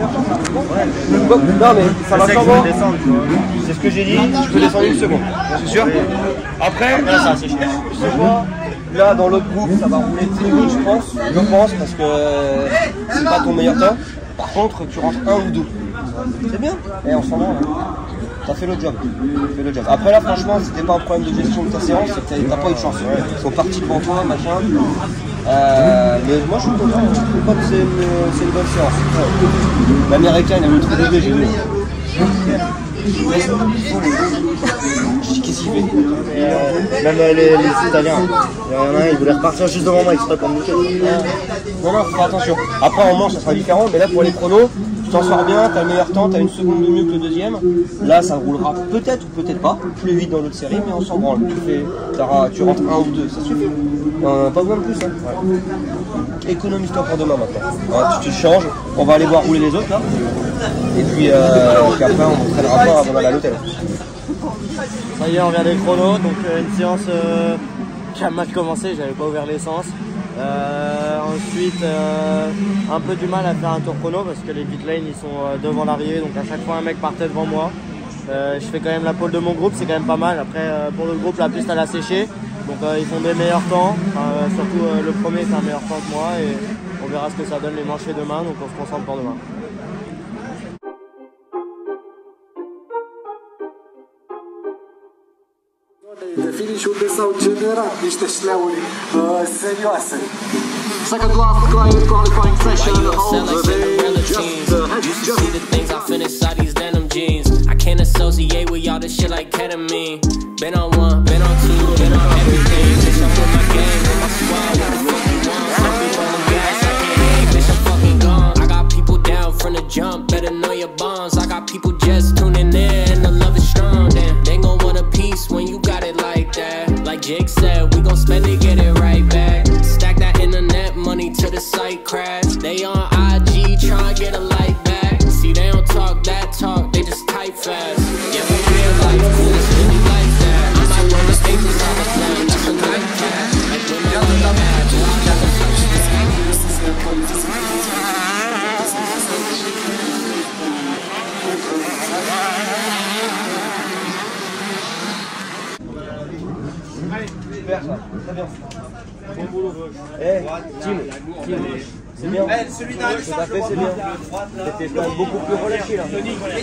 mais ça va comment descendre. C'est ce que j'ai dit, je peux descendre une seconde. C'est sûr. Après, là, ça a séché. Je sais pas. Là, dans l'autre groupe, ça va rouler très vite, je pense, parce que c'est pas ton meilleur temps. Par contre, tu rentres un ou deux. C'est bien. Et en ce moment, t'as fait le job. Après là, franchement, c'était pas un problème de gestion de ta séance, c'est que t'as pas eu de chance. Ils sont partis devant toi, machin. Mais moi, je trouve pas que c'est une bonne séance. L'américain, il a mis trop bébé, j'ai vu. Qu'est-ce qu'il fait? Même les Italiens, il y en a un, il voulait repartir juste devant moi, exprès pour me niquer. Non, faut faire attention. Après en manche, ça sera différent, mais là pour les chronos, tu t'en sors bien, t'as le meilleur temps, t'as une seconde de mieux que le deuxième. Là, ça roulera peut-être ou peut-être pas, plus vite dans l'autre série, mais on s'en branle. Tu rentres un ou deux, ça suffit. Pas besoin de plus. Hein. Ouais. Économise-toi pour demain maintenant. Ouais, tu te changes, on va aller voir rouler les autres là. Et puis après, on traînera pas avant d'aller à l'hôtel. Ça y est, on vient des chronos, donc une séance qui a mal commencé, j'avais pas ouvert l'essence. Ensuite, un peu du mal à faire un tour chrono parce que les pit lanes ils sont devant l'arrivée, donc à chaque fois un mec partait devant moi. Je fais quand même la pole de mon groupe, c'est quand même pas mal. Après, pour le groupe, la piste elle a séché, donc ils font des meilleurs temps. Surtout le premier fait un meilleur temps que moi et on verra ce que ça donne les manchets demain, donc on se concentre pour demain. De finish-uri s-au generat niște șleauri serioase. Second last qualifying session of the day. Just see the things I feel inside these denim jeans. I can't associate with y'all this shit like ketamine. Been on one, been on two, been on everything. Bitch, I'm with my game, with my squad, what the fuck you want? Some people on gas, I can't hang, bitch, I'm fucking gone. I got people down from the jump, better know your bonds. I got people just tuning in, and the love is strong. Damn, they gon' want a piece when you got it like that. Like Jake said, we gon' spend it, get it right back. Stack that internet money till the site crash. They on IG tryna get a like back. See, they don't talk that talk, they just type fast. Yeah, for real life, cool, it's really like that. I might run the papers on the plan, that's a night cat. Like women on the ad, Super ça, très bien. Bon boulot. Tim, c'est bien. Celui d'un ce que t'as fait, c'est bien. T'étais quand même beaucoup plus relâché là.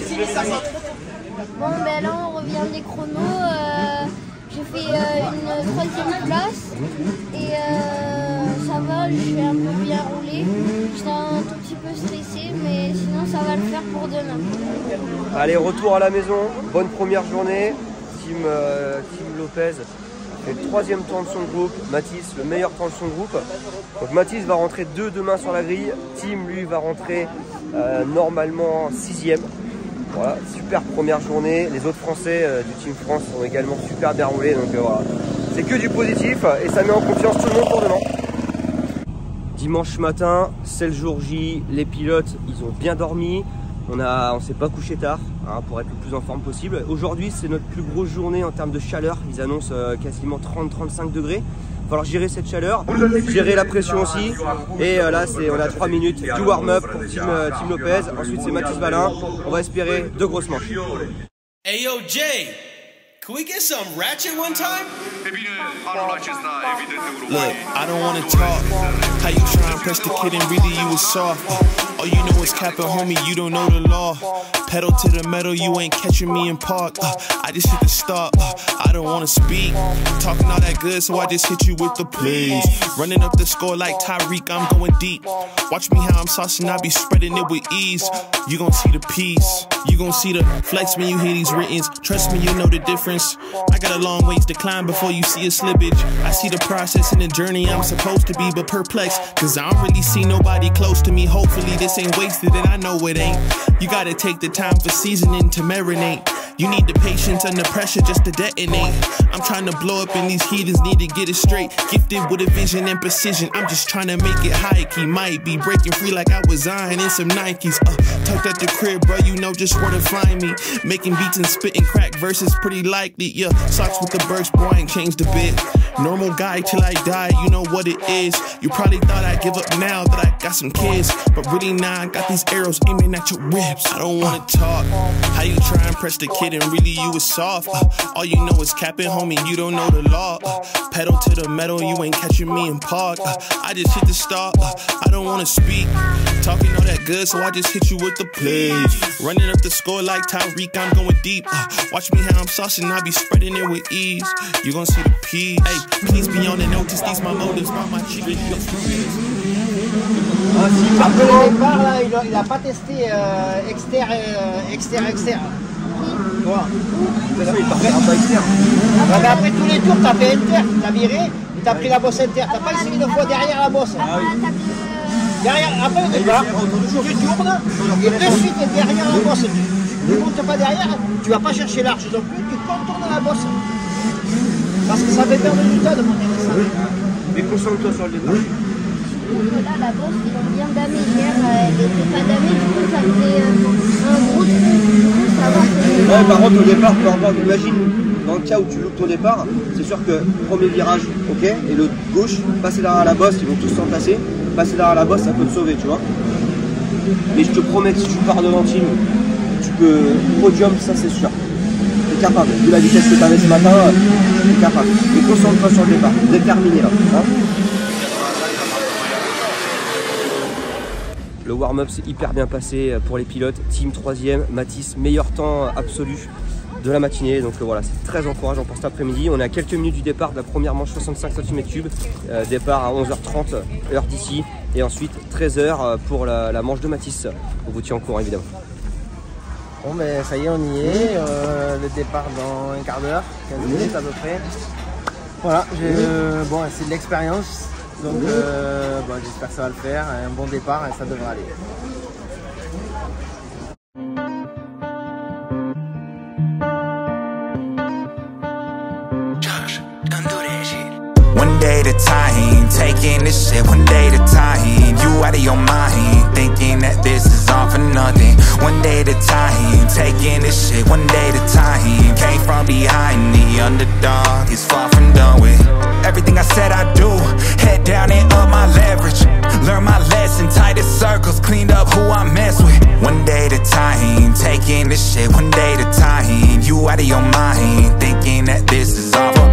Bon, ben là on revient des chronos. J'ai fait une 3e place et ça va, j'ai un peu bien roulé. J'étais un tout petit peu stressé, mais sinon ça va le faire pour demain. Allez, retour à la maison. Bonne première journée. Team Lopez fait le 3e temps de son groupe. Mathis, le meilleur temps de son groupe. Donc Mathis va rentrer 2 demain sur la grille. Tim, lui, va rentrer normalement 6e. Voilà, super première journée. Les autres Français du Team France sont également super bien roulés. Donc voilà, c'est que du positif et ça met en confiance tout le monde pour demain. Dimanche matin, c'est le jour J. Les pilotes, ils ont bien dormi. On s'est pas couché tard hein, pour être le plus en forme possible. Aujourd'hui, c'est notre plus grosse journée en termes de chaleur. Ils annoncent quasiment 30-35 degrés. Il va falloir gérer cette chaleur, gérer la pression aussi. Et là, on a 3 minutes du warm-up pour Team Lopez. Ensuite, c'est Mathis Valin. On va espérer 2 grosses manches. Hey yo, Jay, can we get some ratchet one time? Look, I don't wanna talk. How you try and press the kid and really you was soft. All you know is capping, homie, you don't know the law. Pedal to the metal, you ain't catching me in park. I just hit the stop, I don't wanna speak. Talking all that good, so I just hit you with the plays. Running up the score like Tyreek, I'm going deep. Watch me how I'm saucing, I be spreading it with ease. You gon' see the peace, you gon' see the flex when you hear these writtens. Trust me, you know the difference. I got a long ways to climb before you see a slippage. I see the process and the journey I'm supposed to be, but perplexed, cause I don't really see nobody close to me. Hopefully this ain't wasted and I know it ain't. You gotta take the time for seasoning to marinate. You need the patience and the pressure just to detonate. I'm trying to blow up and these heathens need to get it straight. Gifted with a vision and precision, I'm just trying to make it high key. Might be breaking free like I was Zion in some Nikes. Tucked at the crib, bro, you know just where to find me. Making beats and spitting crack verses pretty likely, yeah. Socks with the birds, boy, I ain't changed a bit. Normal guy till I die, you know what it is. You probably thought I'd give up now that I got some kids, but really now I got these arrows aiming at your ribs. I don't wanna talk, how you try and press the kid and really you was soft. All you know is capping, homie, you don't know the law. Pedal to the metal, you ain't catching me in park. I just hit the start, I don't wanna speak. Talking all that good, so I just hit you with the plays. Running up the score like Tyreek, I'm going deep. Watch me how I'm saucing, I be spreading it with ease. You gon' see the P. Hey, please be on the notice, these my motives, my cheap. Après le départ, là, il a pas testé externe. Voilà. Mais après tous les tours, t'as fait inter, t'as viré, et t'as pris la bosse inter. T'as pas essayé une fois derrière la bosse. Derrière, après le départ, tu tournes, et de suite derrière la bosse. Tu ne montes pas derrière, tu vas pas chercher l'arche non plus, tu contournes la bosse. Parce que ça fait perdre du temps de monter ça. Mais concentre-toi sur le départ. Là, la bosse, ils ont bien damé hier, elle n'était pas damée, du coup, ça faisait un gros trou, du coup, ça va. Ouais, par contre, au départ, peu importe, imagine, dans le cas où tu loupes ton départ, c'est sûr que premier virage, ok, et le gauche, passer derrière la bosse, ils vont tous s'entasser, passer derrière la bosse, ça peut te sauver, tu vois. Mais je te promets que si tu pars devant team, tu peux podium, ça c'est sûr. T'es capable, vu la vitesse que tu avais ce matin, t'es capable. Mais concentre-toi sur le départ, déterminé là. Hein. Le warm-up s'est hyper bien passé pour les pilotes. Team 3e, Mathis, meilleur temps absolu de la matinée. Donc voilà, c'est très encourageant pour cet après-midi. On est à quelques minutes du départ de la première manche 65 cm3. Départ à 11h30, heure d'ici. Et ensuite 13h pour la manche de Mathis. On vous tient au courant évidemment. Bon ben ça y est, on y est. Le départ dans un quart d'heure, 15 minutes à peu près. Voilà, bon, c'est de l'expérience. Donc bon, j'espère que ça va le faire, un bon départ et ça devrait aller. One day at a time, taking this shit one day at a time. You out of your mind, thinking that this is all for nothing. One day at a time, taking this shit one day at a time. Came from behind, the underdog is far from done with. Everything I said I do, head down and up my leverage. Learn my lesson, tightest circles, cleaned up who I mess with. One day at a time, taking this shit one day at a time. You out of your mind, thinking that this is all for.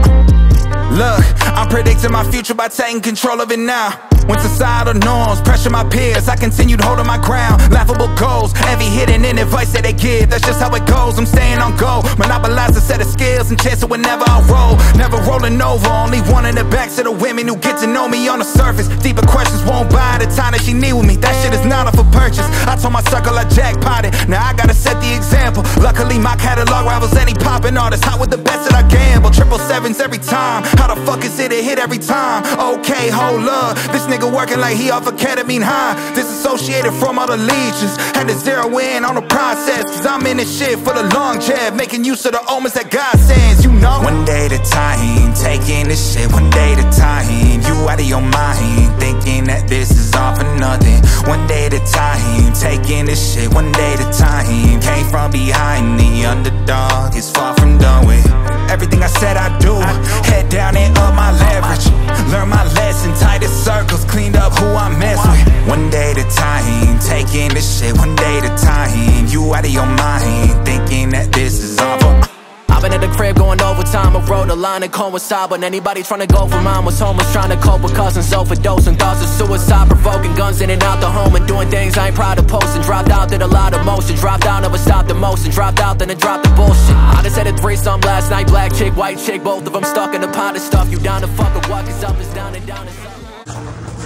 Look, I'm predicting my future by taking control of it now. When societal norms pressure my peers, I continued holding my ground. Laughable goals, envy hidden in advice that they give. That's just how it goes, I'm staying on go. Monopolize a set of skills and chance it whenever I roll. Never rolling over, only one in the backs of the women who get to know me on the surface. Deeper questions won't buy the time that she need with me. That shit is not up for purchase. I told my circle I jackpotted, now I gotta set the example. Luckily my catalog rivals any poppin' artist. Hot with the best that I gamble, 777s every time. How the fuck is it a hit every time? Okay, hold up, this nigga working like he off ketamine high. Disassociated from all the leeches. Had to zero in on the process, cause I'm in this shit for the long jab. Making use of the omens that God sends, you know. One day at a time, taking this shit one day at a time. You out of your mind, thinking that this is all for nothing. One day at a time, taking this shit one day at a time. Came from behind, the underdog is far from done with. Everything I said I do, head down and up my leverage. Learn my lesson, tightest circles, cleaned up who I mess with. One day at a time, taking this shit one day at a time. You out of your mind, thinking that this is all for. I've been at the crib going overtime. I wrote a line and coincide, but anybody trying to go for mine was homeless, trying to cope with cousins, overdosing, thoughts of suicide, provoking guns in and out the home and doing things I ain't proud of posting. Dropped out, did a lot of motion, dropped out, never stopped the motion, dropped out, then I dropped the bullshit. I just had a threesome last night, black chick, white chick, both of them stuck in a pot of stuff. You down to fuck or what? Cause up is down and down is up.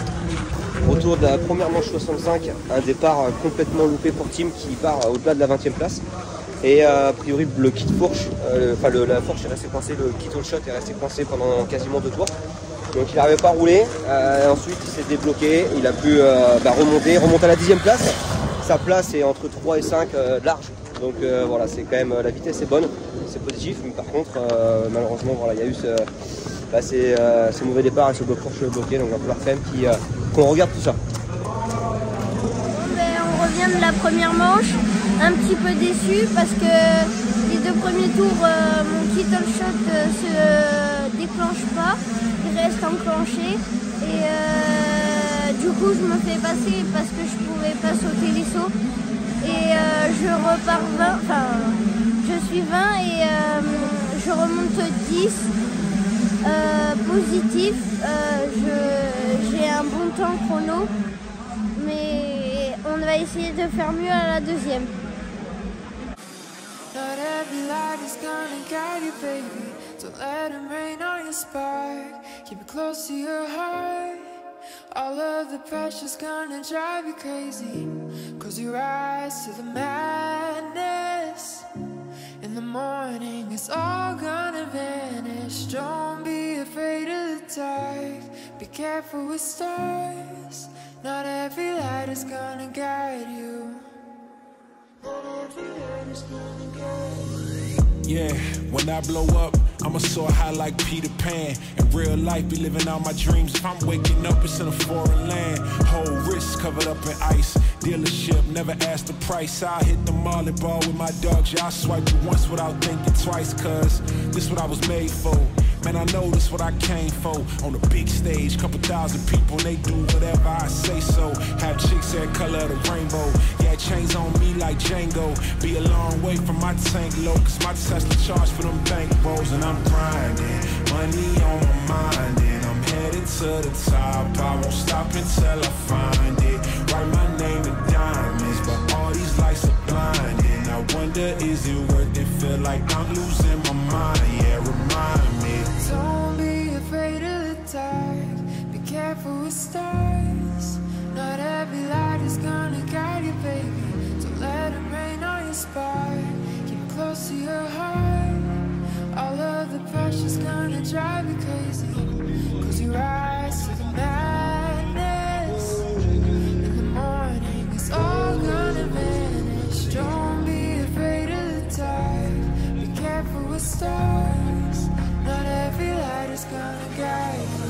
Retour de la première manche 65, un départ complètement loupé pour Team qui part au-delà de la 20e place. Et a priori le kit fourche, la fourche est restée coincée, le kit all shot est resté coincé pendant quasiment 2 tours. Donc il n'arrivait pas à rouler, ensuite il s'est débloqué, il a pu remonter à la 10e place. Sa place est entre 3 et 5 large, Donc voilà, c'est quand même, la vitesse est bonne, c'est positif, mais par contre malheureusement voilà, il y a eu ce mauvais départ et ce Porsche bloqué, donc il va falloir quand même qu'on regarde tout ça. On revient de la première manche, un petit peu déçu parce que les 2 premiers tours, mon Kittle Shot se déclenche pas, il reste enclenché et du coup je me fais passer parce que je pouvais pas sauter les sauts et je repars 20, enfin je suis 20 et je remonte 10 positif, j'ai un bon temps chrono mais on va essayer de faire mieux à la deuxième. Not every light is gonna guide you, baby. Don't let them rain on your spark. Keep it close to your heart. All of the pressure's gonna drive you crazy. Cause you rise to the madness. In the morning, it's all gonna vanish. Don't be afraid of the dark. Be careful with stars. Not every light is gonna guide you. Yeah, when I blow up, I'ma soar high like Peter Pan. In real life, be living out my dreams. If I'm waking up, it's in a foreign land. Whole wrist covered up in ice. Dealership, never asked the price. I hit the mall and ball with my dogs. Yeah, I swiped it once without thinking twice. Cause this what I was made for. Man, I know this what I came for. On the big stage, couple thousand people, and they do whatever I say so. Have chicks that color of the rainbow. Yeah, chains on me like Django. Be a long way from my tank low, cause my Tesla charge for them bank rolls. And I'm grinding, money on my mind, and I'm headed to the top. I won't stop until I find it. Write my name in diamonds, but all these lights are blinding. I wonder, is it worth it? Feel like I'm losing my mind, yeah, remind me. Don't be afraid of the dark. Be careful with stars. Not every light is gonna guide you, baby. Don't let them rain on your spark. Keep it close to your heart. All of the pressure's gonna drive you crazy. Cause you rise to the madness. In the morning, it's all gonna vanish. Don't be afraid of the dark. Be careful with stars. Not every light is gonna guide you.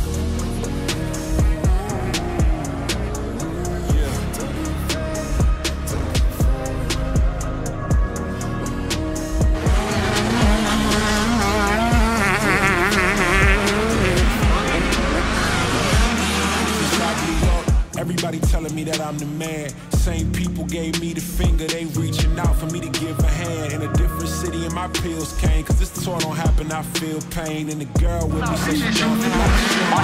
Everybody telling me that I'm the man. Same people gave me the finger, they reaching out for me to give a hand. In a different city and my pills came, cause this tour don't happen, I feel pain. And the girl with me said she don't feel like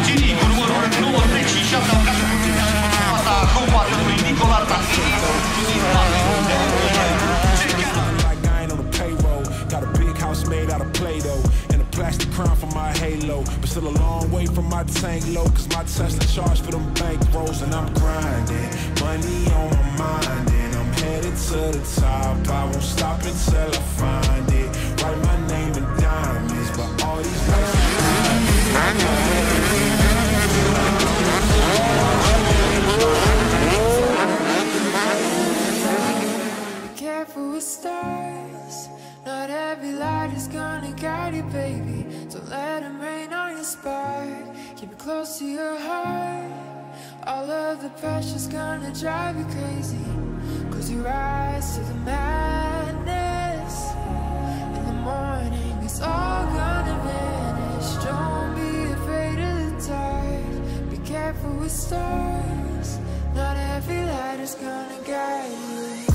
like I ain't on the payroll. Got a big house made out of Play-Doh. Plastic crown for my halo, but still a long way from my tank low, cause my Tesla charge for them bank rolls. And I'm grinding, money on my mind, and I'm headed to the top. I won't stop until I find it. Write my name in diamonds, but all these lights Be careful with stars. Not every light is gonna guide you, baby. Don't let them rain on your spark. Keep it close to your heart. All of the pressure's gonna drive you crazy. Cause you rise to the madness. In the morning, it's all gonna vanish. Don't be afraid of the dark. Be careful with stars. Not every light is gonna guide you.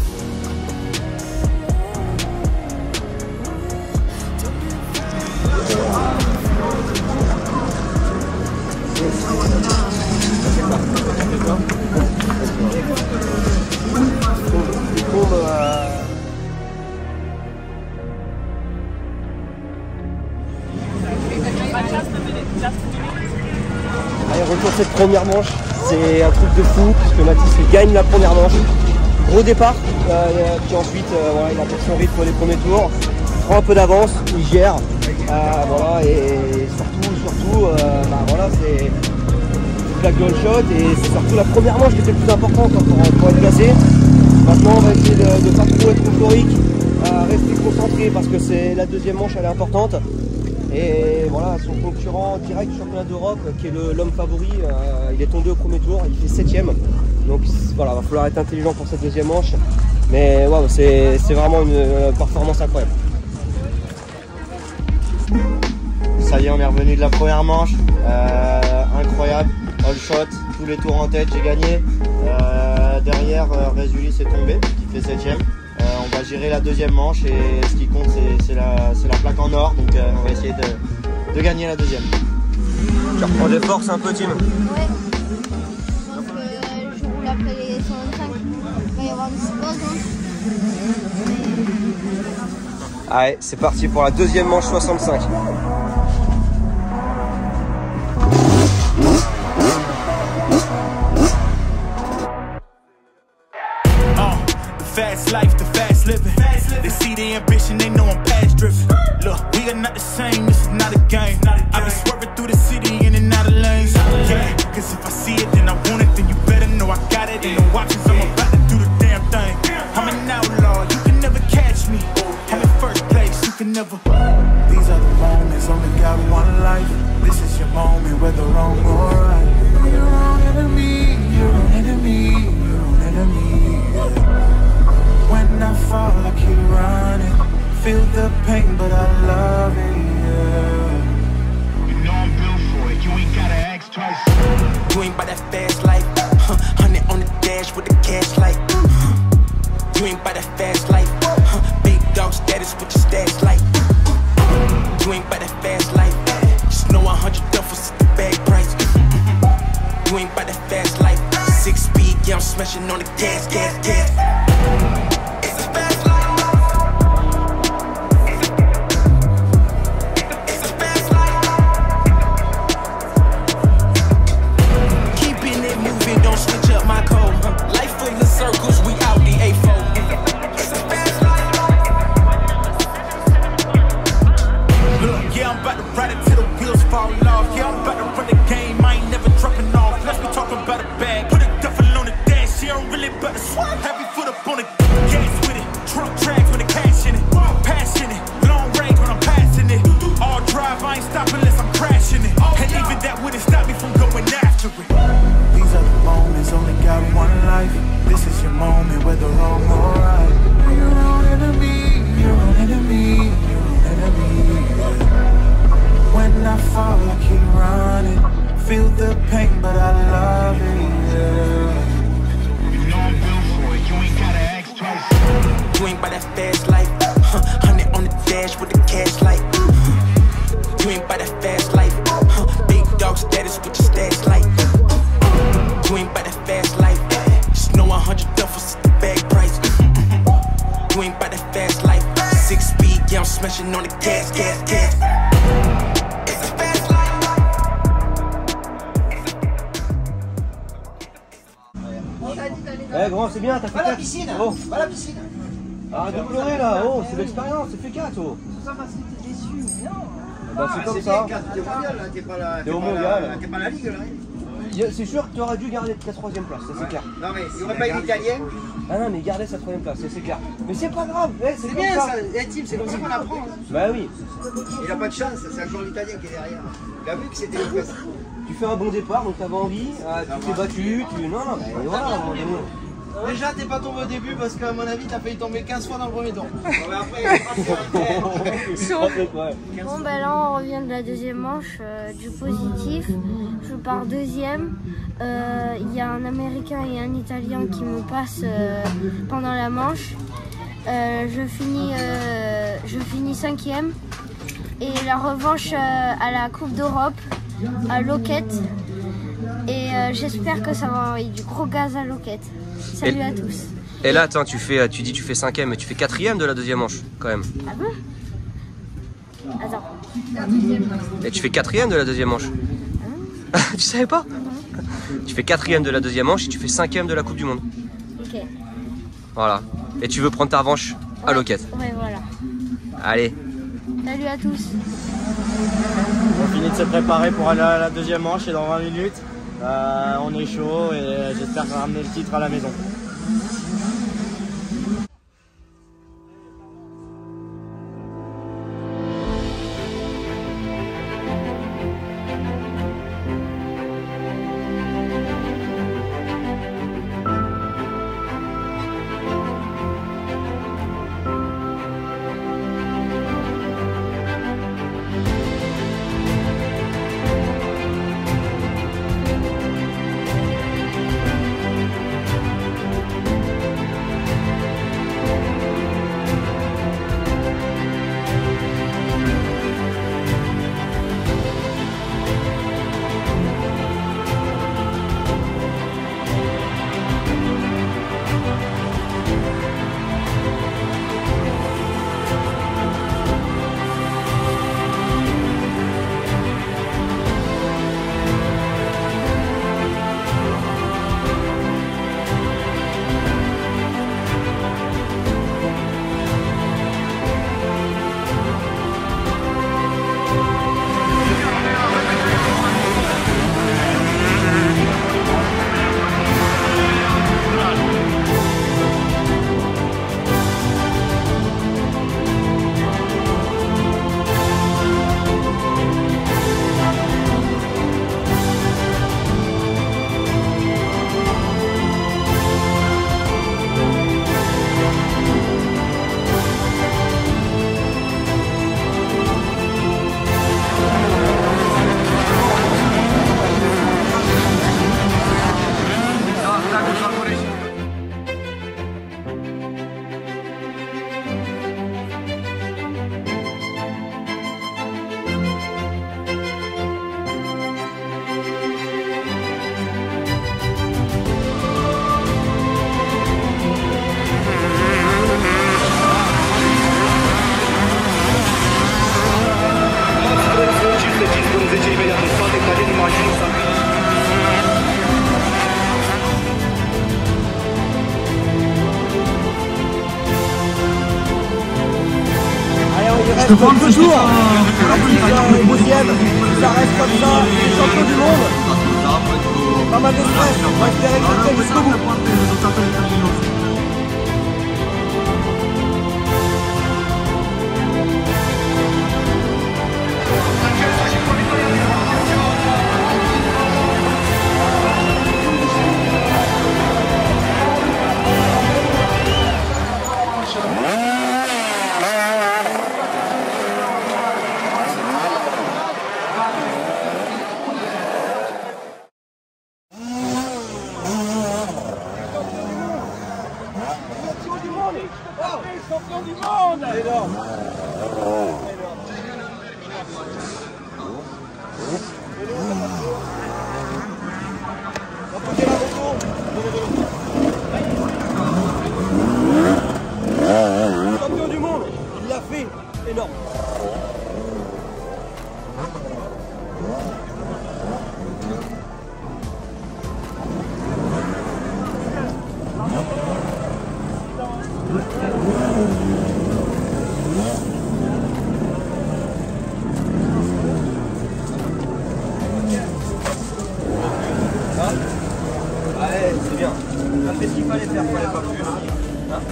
Allez, retour de cette première manche, c'est un truc de fou puisque Mathis gagne la première manche. Gros départ, puis ensuite voilà, il a pris son rythme les premiers tours, prend un peu d'avance, il gère, voilà, et surtout voilà, c'est une plaque de one shot et c'est surtout la première manche qui était le plus importante pour être classé. Maintenant, on va essayer de pas trop être euphorique, rester concentré parce que c'est la deuxième manche, elle est importante. Et voilà, son concurrent direct du championnat d'Europe, qui est l'homme favori, il est tombé au premier tour, il fait 7ème. Donc voilà, il va falloir être intelligent pour cette deuxième manche. Mais wow, c'est vraiment une performance incroyable. Ça y est, on est revenu de la première manche. Incroyable, all shot, tous les tours en tête, j'ai gagné. Derrière, Résulis est tombé, qui fait 7ème. On va gérer la deuxième manche et ce qui compte, c'est la plaque en or. Donc on va essayer de gagner la deuxième. Tu reprends des forces un peu, Tim? Ouais. Donc je roule après les 125. Il va y avoir une pause. Allez, c'est parti pour la deuxième manche 65. Fast life, the fast living. They see the ambition, they know I'm past driven. Look, we are not the same, this is not a game. I've been swerving through the city in and out of lanes. Yeah, cause if I see it, then I want it, then you better know I got it. Ain't no options, I'm about to do the damn thing. I'm an outlaw, you can never catch me. I'm in first place, you can never. These are the moments, only got one life. This is your moment, whether wrong or right. You're your own enemy, your own enemy, your own enemy. When I fall, I keep running. Feel the pain, but I love it, yeah. You know I'm built for it, you ain't gotta ask twice. You ain't by that fast life, 100 on the dash with the cash light. You ain't by that fast life, big dog status with your stash light. You ain't by that fast life, just know 100 duffels at the bag price. You ain't by that fast life, 6 speed, yeah, I'm smashing on the gas, gas, gas. Eh grand, c'est bien, t'as fait 4. Va à la piscine, oh. Va à la piscine. Arrête de pleurer là, oh, c'est l'expérience, c'est fait 4. Oh. C'est ça parce que t'es déçu, non. Bah c'est comme ça. T'es mondial là, t'es pas là. T'es au mondial. T'es pas la ligue là. C'est sûr que tu aurais dû garder ta 3ème place, ça c'est clair. Non mais il n'y aurait pas une italienne. Ah non mais garder sa 3ème place, ça c'est clair. Mais c'est pas grave, c'est bien ça, Tim, c'est comme ça qu'on apprend. Bah oui. Il a pas de chance, c'est encore l'italien qui est derrière. Il a vu que c'était une presse. Tu fais un bon départ, donc t'avais envie, tu t'es battu, tu... Non, mais voilà, à un moment donné. Déjà, t'es pas tombé au début parce qu'à mon avis, t'as failli tomber 15 fois dans le premier tour. Bon, ben là, on revient de la deuxième manche, du positif. Je pars deuxième. Il y a un Américain et un Italien qui me passent pendant la manche. Je finis 5ème. Et la revanche à la Coupe d'Europe, à Loquette. Et j'espère que ça va envoyer du gros gaz à Loquette. Salut à tous. Et là, attends, tu dis tu fais 5ème, mais tu fais 4ème de la deuxième manche, quand même. Ah bon? Attends. Et tu fais 4ème de la deuxième manche. Tu savais pas? Tu fais 4ème de la deuxième manche et tu fais 5ème de la Coupe du Monde. Ok. Voilà. Et tu veux prendre ta revanche à Loquette. Ouais, voilà. Allez. Salut à tous. On finit de se préparer pour aller à la deuxième manche et dans 20 minutes. On est chaud et j'espère ramener le titre à la maison. compte toujours. Deuxième, ça reste comme ça, les champions du monde. Pas mal de stress, on va espérer que ça tienne jusqu'au bout. Champion du monde! Champion du monde, il l'a fait, énorme. Ouais, c'est bien. On a fait ce qu'il fallait faire, fallait pas plus. Hein?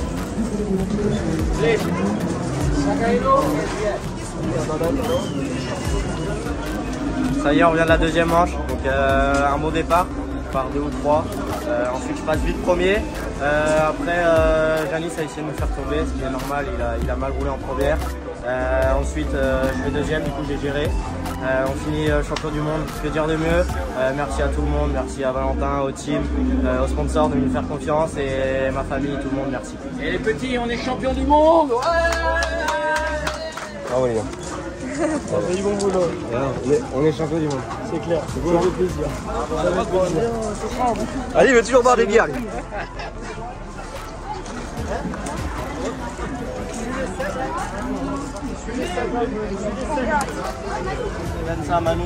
Ça y est, on vient de la deuxième manche, donc un bon départ, par 2 ou 3. Ensuite je passe vite premier. Après Janis a essayé de me faire tomber, ce qui est normal, il a mal roulé en première. Ensuite je fais deuxième, du coup j'ai géré. On finit champion du monde, que dire de mieux. Merci à tout le monde, merci à Valentin, au team, aux sponsors de nous faire confiance et ma famille, tout le monde, merci. Et les petits, on est champion du monde! Bravo les gars. On fait du bon boulot. On est champion du monde. C'est clair, ça fait plaisir. Allez, il veut toujours boire des bières. Donne ça à Manu.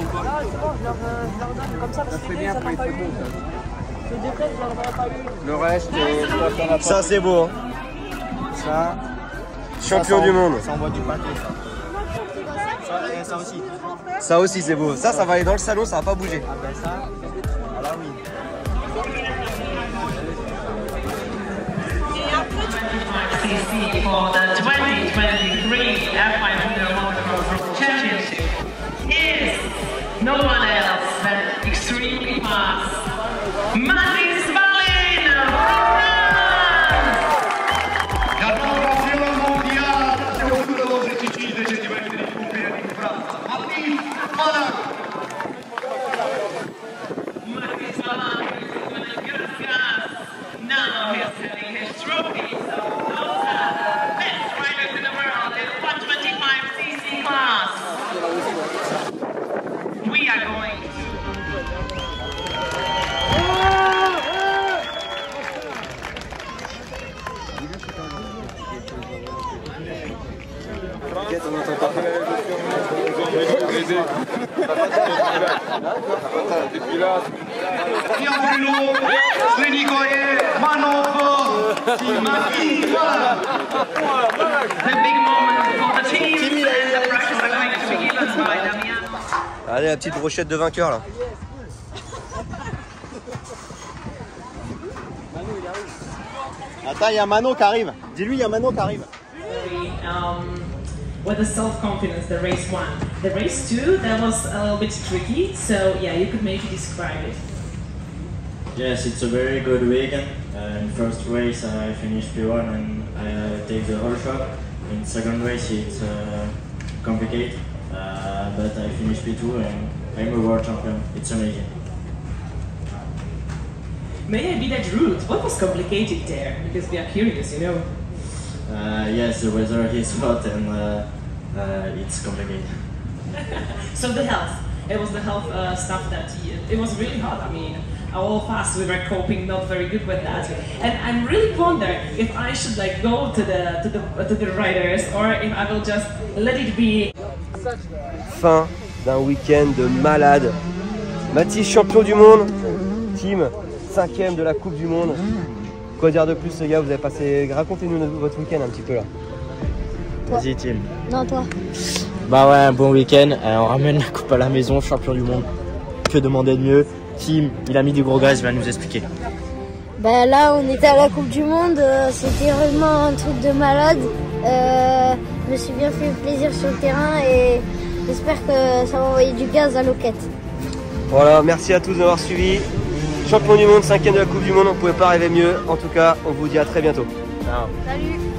Ça fait bien après, c'est bon ça. Le reste, Ça c'est beau. Hein. Ça, champion du monde. Ça envoie du paquet ça. Et ça aussi. Ça aussi c'est beau. Ça va aller dans le salon, ça va pas bouger. Ah ben ça, alors oui. For the 2023 F1 Formula Motocross Championship is no one else than extremely fast Matti Spalin from France! Campione mondiale siamo sulle 25 centimetri di cuffia in Francia. Matti Spalin! Matti Spalin is doing a good gas. Now he's setting his trophy. We are going to Biancullo, Svenikoye, Manov, Matti Spalin! the big moment for the team. The practice are going to be given by Damiano. Allez, la petite brochette de vainqueur là. Attends, il y a Mano qui arrive. Dis-lui, il y a Mano qui arrive. With the self-confidence, the race 1. The race 2, that was a little bit tricky, so yeah, you could maybe describe it. Yes, it's a very good weekend. In first race I finished P1 and I take the whole shot. In second race it's complicated, but I finished P2 and I'm a world champion. It's amazing. May I be that rude? What was complicated there? Because we are curious, you know. Yes, the weather is hot and it's complicated. So the health, it was the health stuff that it was really hot. I mean, all fast we were coping not very good with that, and I'm really wondering if I should like go to the riders or if I will just let it be. Fin d'un week-end de malade. Mathis, champion du monde. Team, 5e de la Coupe du Monde. Quoi dire de plus, les gars? Vous avez passé. Racontez-nous votre week-end un petit peu là. Vas-y, Tim. Non, toi. Bah ouais, un bon week-end. On ramène la coupe à la maison, champion du monde. Que demander de mieux? Tim, il a mis du gros gaz, il va nous expliquer. Ben là, on était à la Coupe du Monde. C'était vraiment un truc de malade. Je me suis bien fait plaisir sur le terrain et j'espère que ça va envoyer du gaz à Loquette. Voilà, merci à tous d'avoir suivi. Champion du monde, 5e de la Coupe du Monde, on ne pouvait pas rêver mieux. En tout cas, on vous dit à très bientôt. Ciao. Salut.